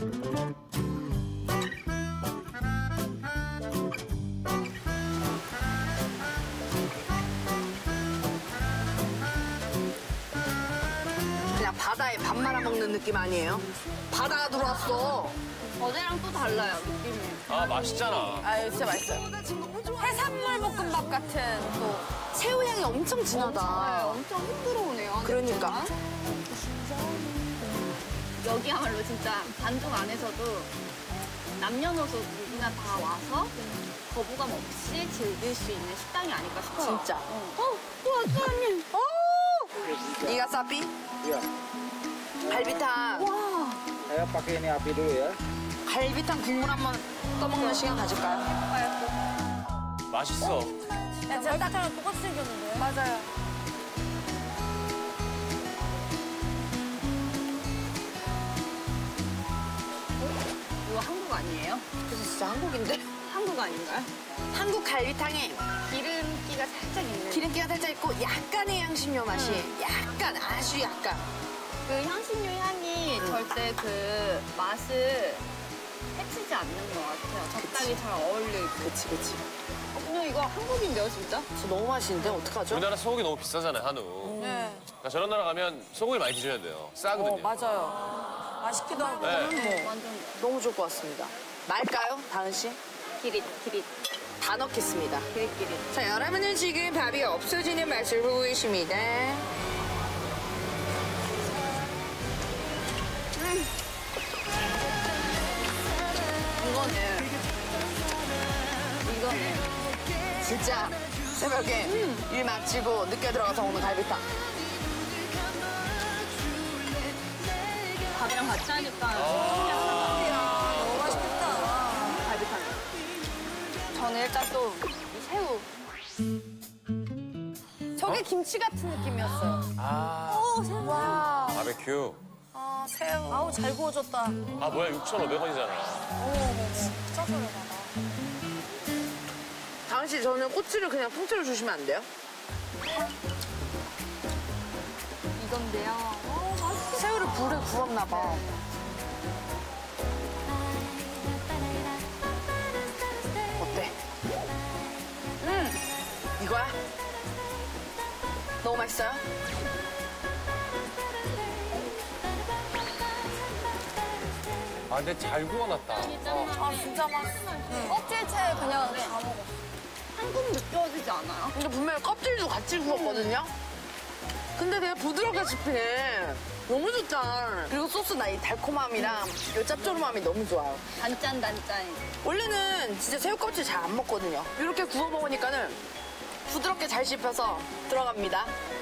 그냥 바다에 밥 말아 먹는 느낌 아니에요? 바다가 들어왔어. 어제랑 또 달라요, 느낌이. 아, 맛있잖아. 아유, 진짜 맛있어요. 해산물 볶음밥 같은 또. 새우 향이 엄청 진하다. 엄청 훅 들어오네요. 그러니까. 여기야말로 진짜 반죽 안에서도 남녀노소 누구나 다 와서 거부감 없이 즐길 수 있는 식당이 아닐까 싶어요. 진짜. 어, 와, 사장님. 오! 이가 사비? Iya. 갈비탕. 와. Saya pakai ini api dulu ya. 갈비탕 국물 한번 떠먹는 시간 가질까요? 맛있어. 야, 제가 딱랑 똑같이 생겼는데. 맞아요. 이거 한국 아니에요? 그래서 진짜 한국인데? 한국 아닌가요? 한국 갈비탕에 기름기가 살짝 있는. 기름기가 살짝 있고 약간의 향신료 맛이 약간 아주 약간 그 향신료 향이 절대 그 맛을 해치지 않는 것 같아요. 적당히 잘 어울리고. 그치 그치 어, 그냥 이거 한국인데요, 진짜? 저 너무 맛있는데 어떡하죠? 우리나라 소고기 너무 비싸잖아요, 한우. 네. 그러니까 저런 나라 가면 소고기 많이 드셔야 돼요. 싸거든요. 어, 맞아요. 맛있기도 하고. 네. 완전 너무 좋을 것 같습니다. 말까요, 다은 씨? 기릿, 기릿, 다 넣겠습니다. 기릿, 기릿. 자, 여러분은 지금 밥이 없어지는 맛을 보고 계십니다. 이거는. 이거는. 진짜 새벽에 일 마치고 늦게 들어가서 오는 갈비탕. 밥이랑 같이 하니까. 너무 맛있겠다. 갈비탕. 저는 일단 또 이 새우. 저게 김치 같은 느낌이었어요. 아, 오, 새우. 와. 바베큐. 아, 새우. 아우, 잘 구워졌다. 아, 뭐야, 육천오백 원이잖아. 어머, 어머, 진짜 저렴하다. 저는 꼬치를 그냥 통째로 주시면 안 돼요? 이건데요. 어, 맛있겠다. 새우를 불에 구웠나 봐. 어때? 음, 이거야? 너무 맛있어요? 아, 근데 잘 구워놨다. 아, 진짜 맛있어. 껍질채 그냥 다 먹어. 한국 느껴지지 않아요? 근데 분명히 껍질도 같이 구웠거든요? 근데 되게 부드럽게 씹히네. 너무 좋다. 그리고 소스 나 이 달콤함이랑 이 짭조름함이 너무 좋아요. 단짠, 단짠. 원래는 진짜 새우 껍질 잘 안 먹거든요. 이렇게 구워 먹으니까는 부드럽게 잘 씹혀서 들어갑니다.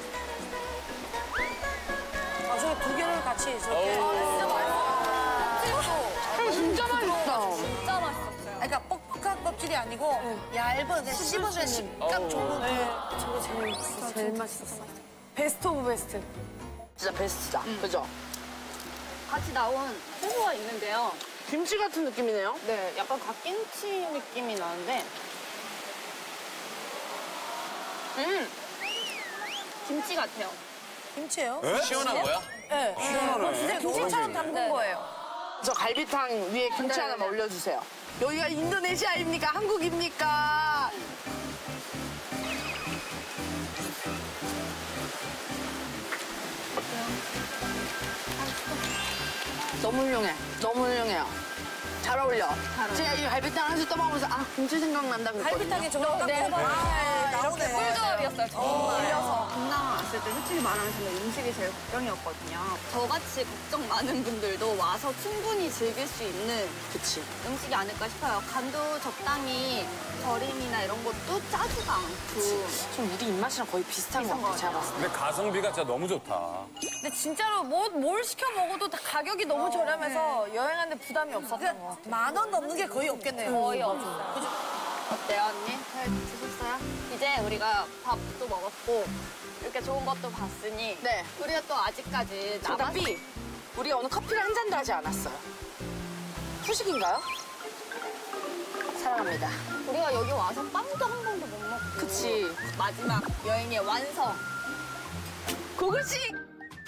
아, 저기 두 개를 같이 저렇게. 아, 진짜 맛있어. 껍질도. 진짜 맛있다. 진짜 맛있었어요. 그러니까 뻑뻑한 껍질이 아니고 얇은 그냥 씹으면 식감 좋은. 네. 저거 제일, 진짜 제일 맛있었어. 베스트 오브 베스트. 진짜 베스트다. 그죠? 같이 나온 채소가 있는데요. 김치 같은 느낌이네요. 네, 약간 갓김치 느낌이 나는데. 음! 김치 같아요. 김치예요? 시원한 거야? 네. 시원하네. 진짜 김치처럼 담근 네. 거예요. 저 갈비탕 위에 김치 네, 하나만 네. 올려주세요. 여기가 인도네시아입니까? 한국입니까? 너무 훌륭해. 너무 훌륭해요. 잘 어울려. 제가 이 갈비탕 한 술 떠먹으면서 아 김치 생각난다 그랬거든요. 갈비탕에 저거 딱 네. 먹어봤는데 아, 나오네. 꿀조합이었어요. 정말. 올려서 동남아 왔을 때 솔직히 말하면 저는 음식이 제일 걱정이었거든요. 저같이 걱정 많은 분들도 와서 충분히 즐길 수 있는 그치. 음식이 아닐까 싶어요. 간도 적당히 절임이나 이런 것도 짜지도 않고. 좀 우리 입맛이랑 거의 비슷한 것 같아. 제가 봤을 때. 근데 가성비가 진짜 너무 좋다. 근데 진짜로 뭐, 뭘 시켜 먹어도 다 가격이 너무 저렴해서 여행하는데 부담이 없었던 거. 만 원 넘는 게 거의 없겠네요. 거의 없어요. 어때요, 언니? 잘 드셨어요? 이제 우리가 밥도 먹었고 이렇게 좋은 것도 봤으니 네. 우리가 또 아직까지 정답 남았... B. 우리 오늘 커피를 한 잔도 하지 않았어요. 후식인가요? 사랑합니다. 우리가 여기 와서 빵도 한 번도 못 먹고 그치. 마지막 여행의 완성. 고글씨!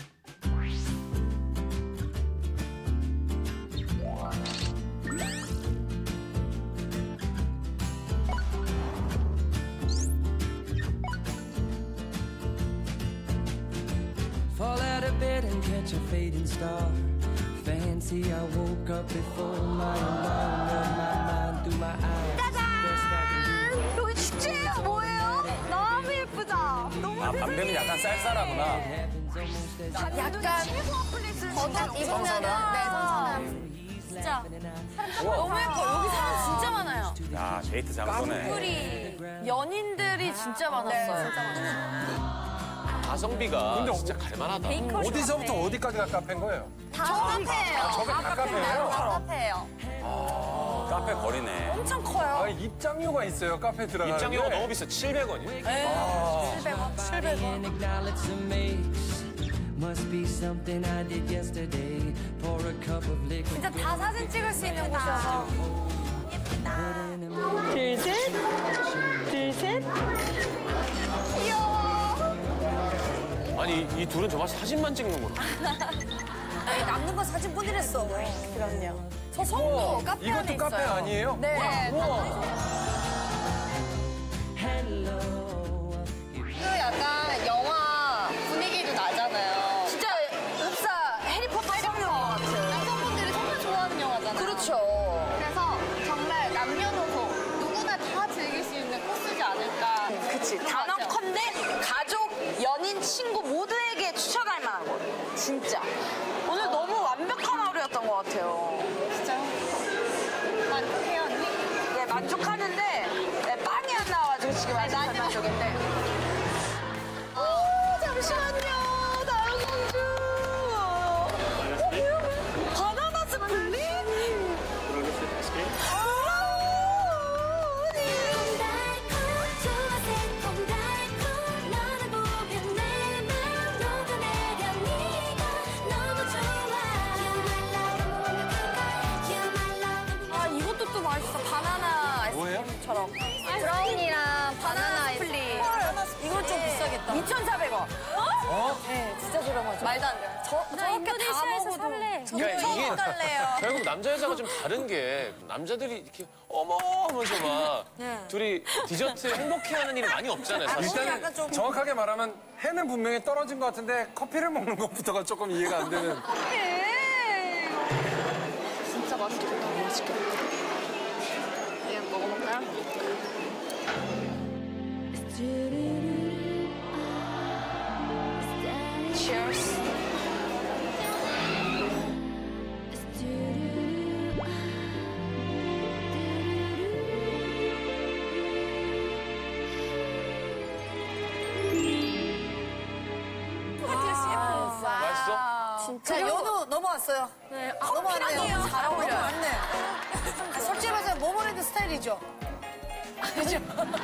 Fall out of bed and catch a fading star. Fancy, I woke up before my alarm. Run my mind through my eyes. 짜잔! 여기 축제예요, 뭐예요? 너무 예쁘죠? 너무 아, 밤 되면 약간 쌀쌀하구나. 약간 겉옷 입으면은 네, 선선함. 진짜 너무 예뻐. 여기 사람 진짜 많아요. 야, 데이트 장소네. 우리 연인들이 진짜 많았어요. 가성비가 근데 진짜 갈만하다. 어디서부터 어디까지가 카페인 거예요? 다 카페예요. 아, 저게 다 카페예요? 다 카페예요. 아, 카페 거리네. 엄청 커요. 아, 입장료가 있어요, 카페 들어가는데. 입장료가 너무 비싸. 칠백 원이요. 칠백 원, 칠백 원. Acknowledge some mix. Must be something I did yesterday. Pour a cup of liquor. 진짜 다 사진 찍을 수 있는 곳이어서. 둘, 셋. 둘, 셋. 아니 이 둘은 정말 사진만 찍는구나. 아니, 남는 건 사진뿐이랬어. 그럼요. 저 성도 카페 안에 이것도 있어요. 카페 아니에요? 네. 그 약간 영화 분위기도 나잖아요. 진짜 흡사 해리포터 촬영 것 같아요. 남성분들이 정말 좋아하는 영화잖아요. 그렇죠. 그래서 정말 남녀노소 누구나 다 즐길 수 있는 코스지 않을까. 그치. 단언컨대 가족, 연인, 친구 모두에게 추천할 만한 곳. 진짜. 오늘 너무 완벽한 하루였던 것 같아요. 진짜요? 만족해요, 언니? 네, 만족하는데 네, 빵이 안 나와가지고 지금 아직 만족인데. 오, 잠시만요. 다음 공주. 어, 뭐야? 바나나 스플릿? 아, 이것도 또 맛있어. 바나나 뭐예요? 아이스크림처럼. 브라운이랑 저렴하다. 이천사백 원. 어? 네, 진짜 저렴하죠. 말도 안 돼요. 저, 나 저렇게 다 인도네시아에서 먹어도 살래. 그러니까 이게 달래요. 결국 남자 여자가 좀 다른 게 남자들이 이렇게 어머 하면서 막 네. 둘이 디저트 행복해하는 일이 많이 없잖아요. 사실. 일단 정확하게 말하면 해는 분명히 떨어진 것 같은데 커피를 먹는 것부터가 조금 이해가 안 되는. 진짜 맛있겠다. 맛있겠다. 그냥 먹어볼까요? Cheers. 맛있어? 자, 연우 넘어왔어요. 네. 넘어왔네요. 잘 어울려요. 넘어왔네. 솔직히 말해서 모모랜드 스타일이죠. 그죠?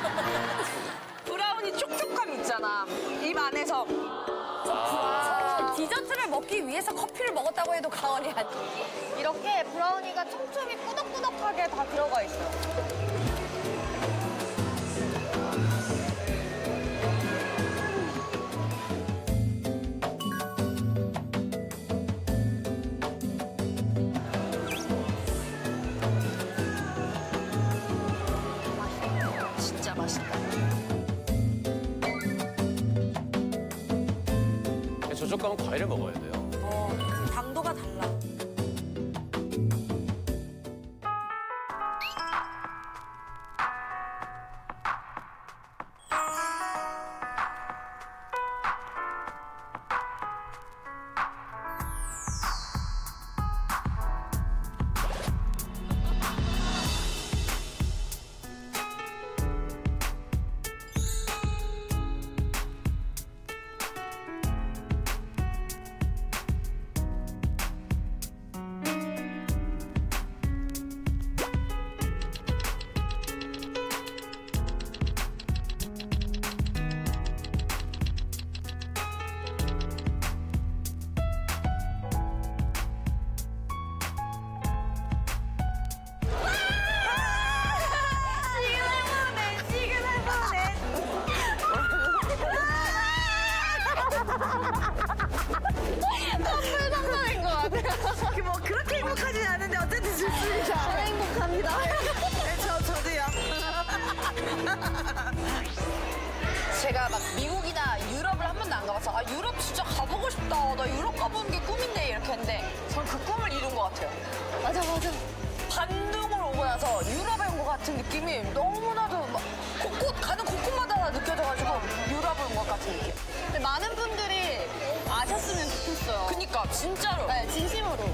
브라우니 촉촉감 있잖아. 입 안에서. 아. 디저트를 먹기 위해서 커피를 먹었다고 해도 과언이 아니야. 이렇게 브라우니가 촘촘히 꾸덕꾸덕하게 다 들어가 있어요. 진짜 맛있다. 저쪽 가면 과일을 먹어야 돼요. 어, 당도가 달라. 선물 상상인 것 같아요. 뭐 그렇게 행복하진 않은데 어쨌든 좋습니다. 저 행복합니다. 네, 저, 저도요. 제가 막 미국이나 유럽을 한 번도 안 가봐서 아 유럽 진짜 가보고 싶다. 나 유럽 가보는 게 꿈인데 이렇게 했는데 전 그 꿈을 이룬 것 같아요. 맞아, 맞아. 반등을 오고 나서 유럽에 온 것 같은 느낌이 너무나도 막 곳곳 가는 곳곳마다 느껴져가지고 유럽에 온 것 같은 느낌. 근데 많은 분들이 아셨으면 좋겠어요. 그니까 진짜로. 네, 진심으로.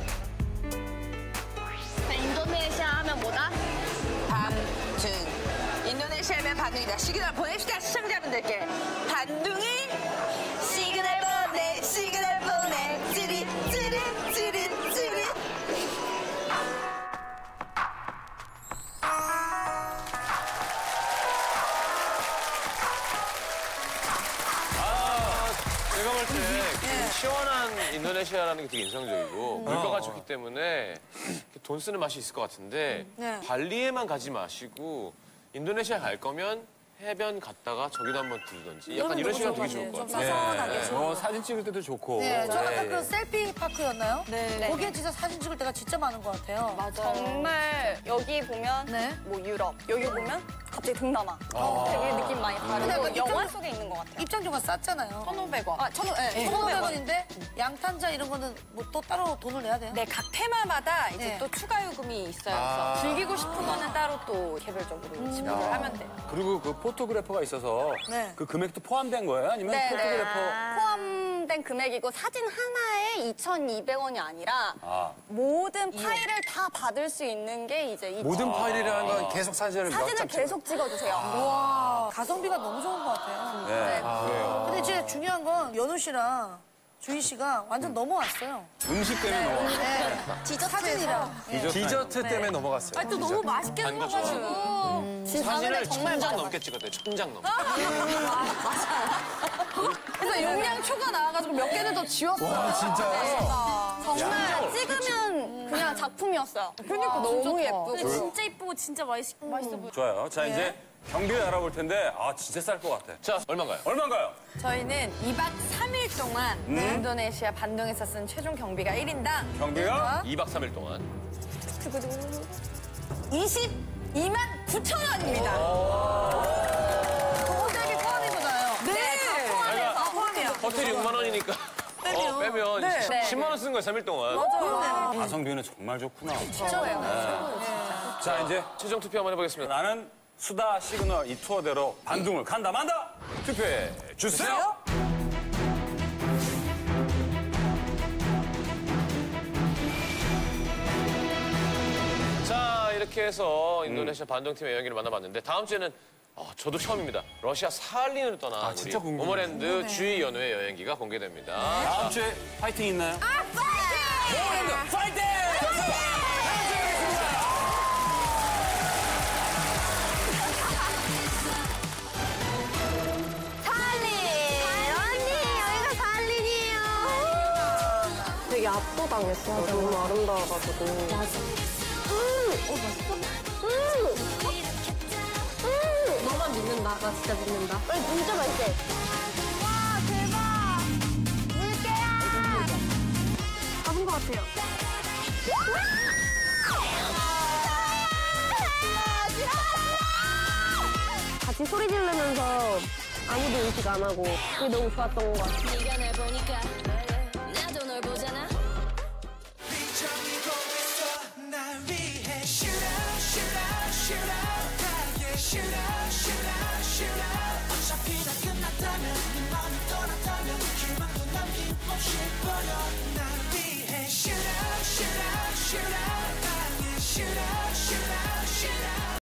인도네시아 하면 뭐다? 반등. 인도네시아면 반등이다. 시그널 보냅시다 시청자분들께. 반등이 시그널 보내 시그널 보내 찌릿 찌릿 찌릿 찌릿. 제가 볼 때 시원한 인도네시아라는 게 되게 인상적이고 물가가 좋기 때문에 돈 쓰는 맛이 있을 것 같은데 네. 발리에만 가지 마시고 인도네시아 갈 거면 해변 갔다가 저기도 한번 들든지 약간 이런 시간 되게 좋을 것 같아요. 선선하게 좋은 뭐 사진 찍을 때도 좋고. 네, 저 아까 네, 그 네. 셀피 파크였나요? 네. 거기에 진짜 사진 찍을 때가 진짜 많은 것 같아요. 정말 여기 보면 네. 뭐 유럽, 여기 보면 갑자기 동남아. 되게 느낌 많이 다르고 근데 그 영화 입장- 속에 있는 것 같아요. 입장료가 쌌잖아요. 천오백 원. 아, 저는 네, 천오백 원인데 양탄자 이런 거는 뭐 또 따로 돈을 내야 돼요? 네, 각 테마마다 이제 네. 또 추가 요금이 있어요. 아. 그래서 즐기고 싶은 거는 따로 또 개별적으로 지불을 하면 돼요. 그리고 그 포토그래퍼가 있어서 네. 그 금액도 포함된 거예요? 아니면 네, 포토그래퍼? 포함된 금액이고 사진 하나에 이천이백 원이 아니라 아. 모든 파일을 다 받을 수 있는 게 이제 이 모든 파일이라는 건 계속 사진을 몇 사진을 장 계속 찍어주세요. 와, 가성비가 너무 좋은 것 같아요. 네. 그래요. 근데 진짜 중요한 건 연우 씨랑 주희 씨가 완전 넘어왔어요. 음식 때문에 넘어. 네. 디저트에서. 디저트 때문에 넘어갔어요. 아, 또 너무 맛있게 단 거 생겨가지고. 사진을 천장 넘게 찍었대요. 천장 넘게. 그래서 용량 초가 나와가지고 몇 개는 더 지웠어요. 와, 진짜요? 정말 찍으면 그냥 작품이었어요. 그러니까 너무 예쁘고. 근데 진짜 이쁘고 진짜 맛있, 맛있어 보여. 좋아요. 자, 네. 이제 경비를 알아볼 텐데, 아, 진짜 쌀 것 같아. 자, 얼마인가요? 얼마인가요? 저희는 이 박 삼 일 동안 음? 인도네시아 반동에서 쓴 최종 경비가 일 인당 경비가? 이 박 삼 일 동안. 이십이만 구천 원입니다. 호텔비 포함이잖아요. 네, 다 포함해요. 다 포함이에요. 호텔이 육만 원이니까. 어, 빼면 네. 네. 십만 원 쓴 거예요, 삼 일 동안. 맞아요. 가성비는 정말 좋구나. 최고예요. 자, 이제 최종 투표 한번 해보겠습니다. 나는 수다 시그널 이 투어대로 반둥을 간다 만다 투표해 주세요. 자, 이렇게 해서 인도네시아 반동팀의 여행기를 만나봤는데 다음 주에는 어, 저도 처음입니다. 러시아 살린으로 떠난 아, 진짜 우리 궁금해요. 오머랜드 주의 연회 여행기가 공개됩니다. 다음 주에 파이팅 있나요? 아, 파이팅! 오머랜드 파이팅! 되게 압도당했어. 너무 아름다워가지고. 맞아. 음! 어, 맛있어? 음! 음! 너만 믿는다. 나 진짜 믿는다. 어, 진짜 맛있어. 와, 대박! 물개야! 잡은 것 같아요. 같이 소리 지르면서 아무도 의식 안 하고 그게 너무 좋았던 것 같아요.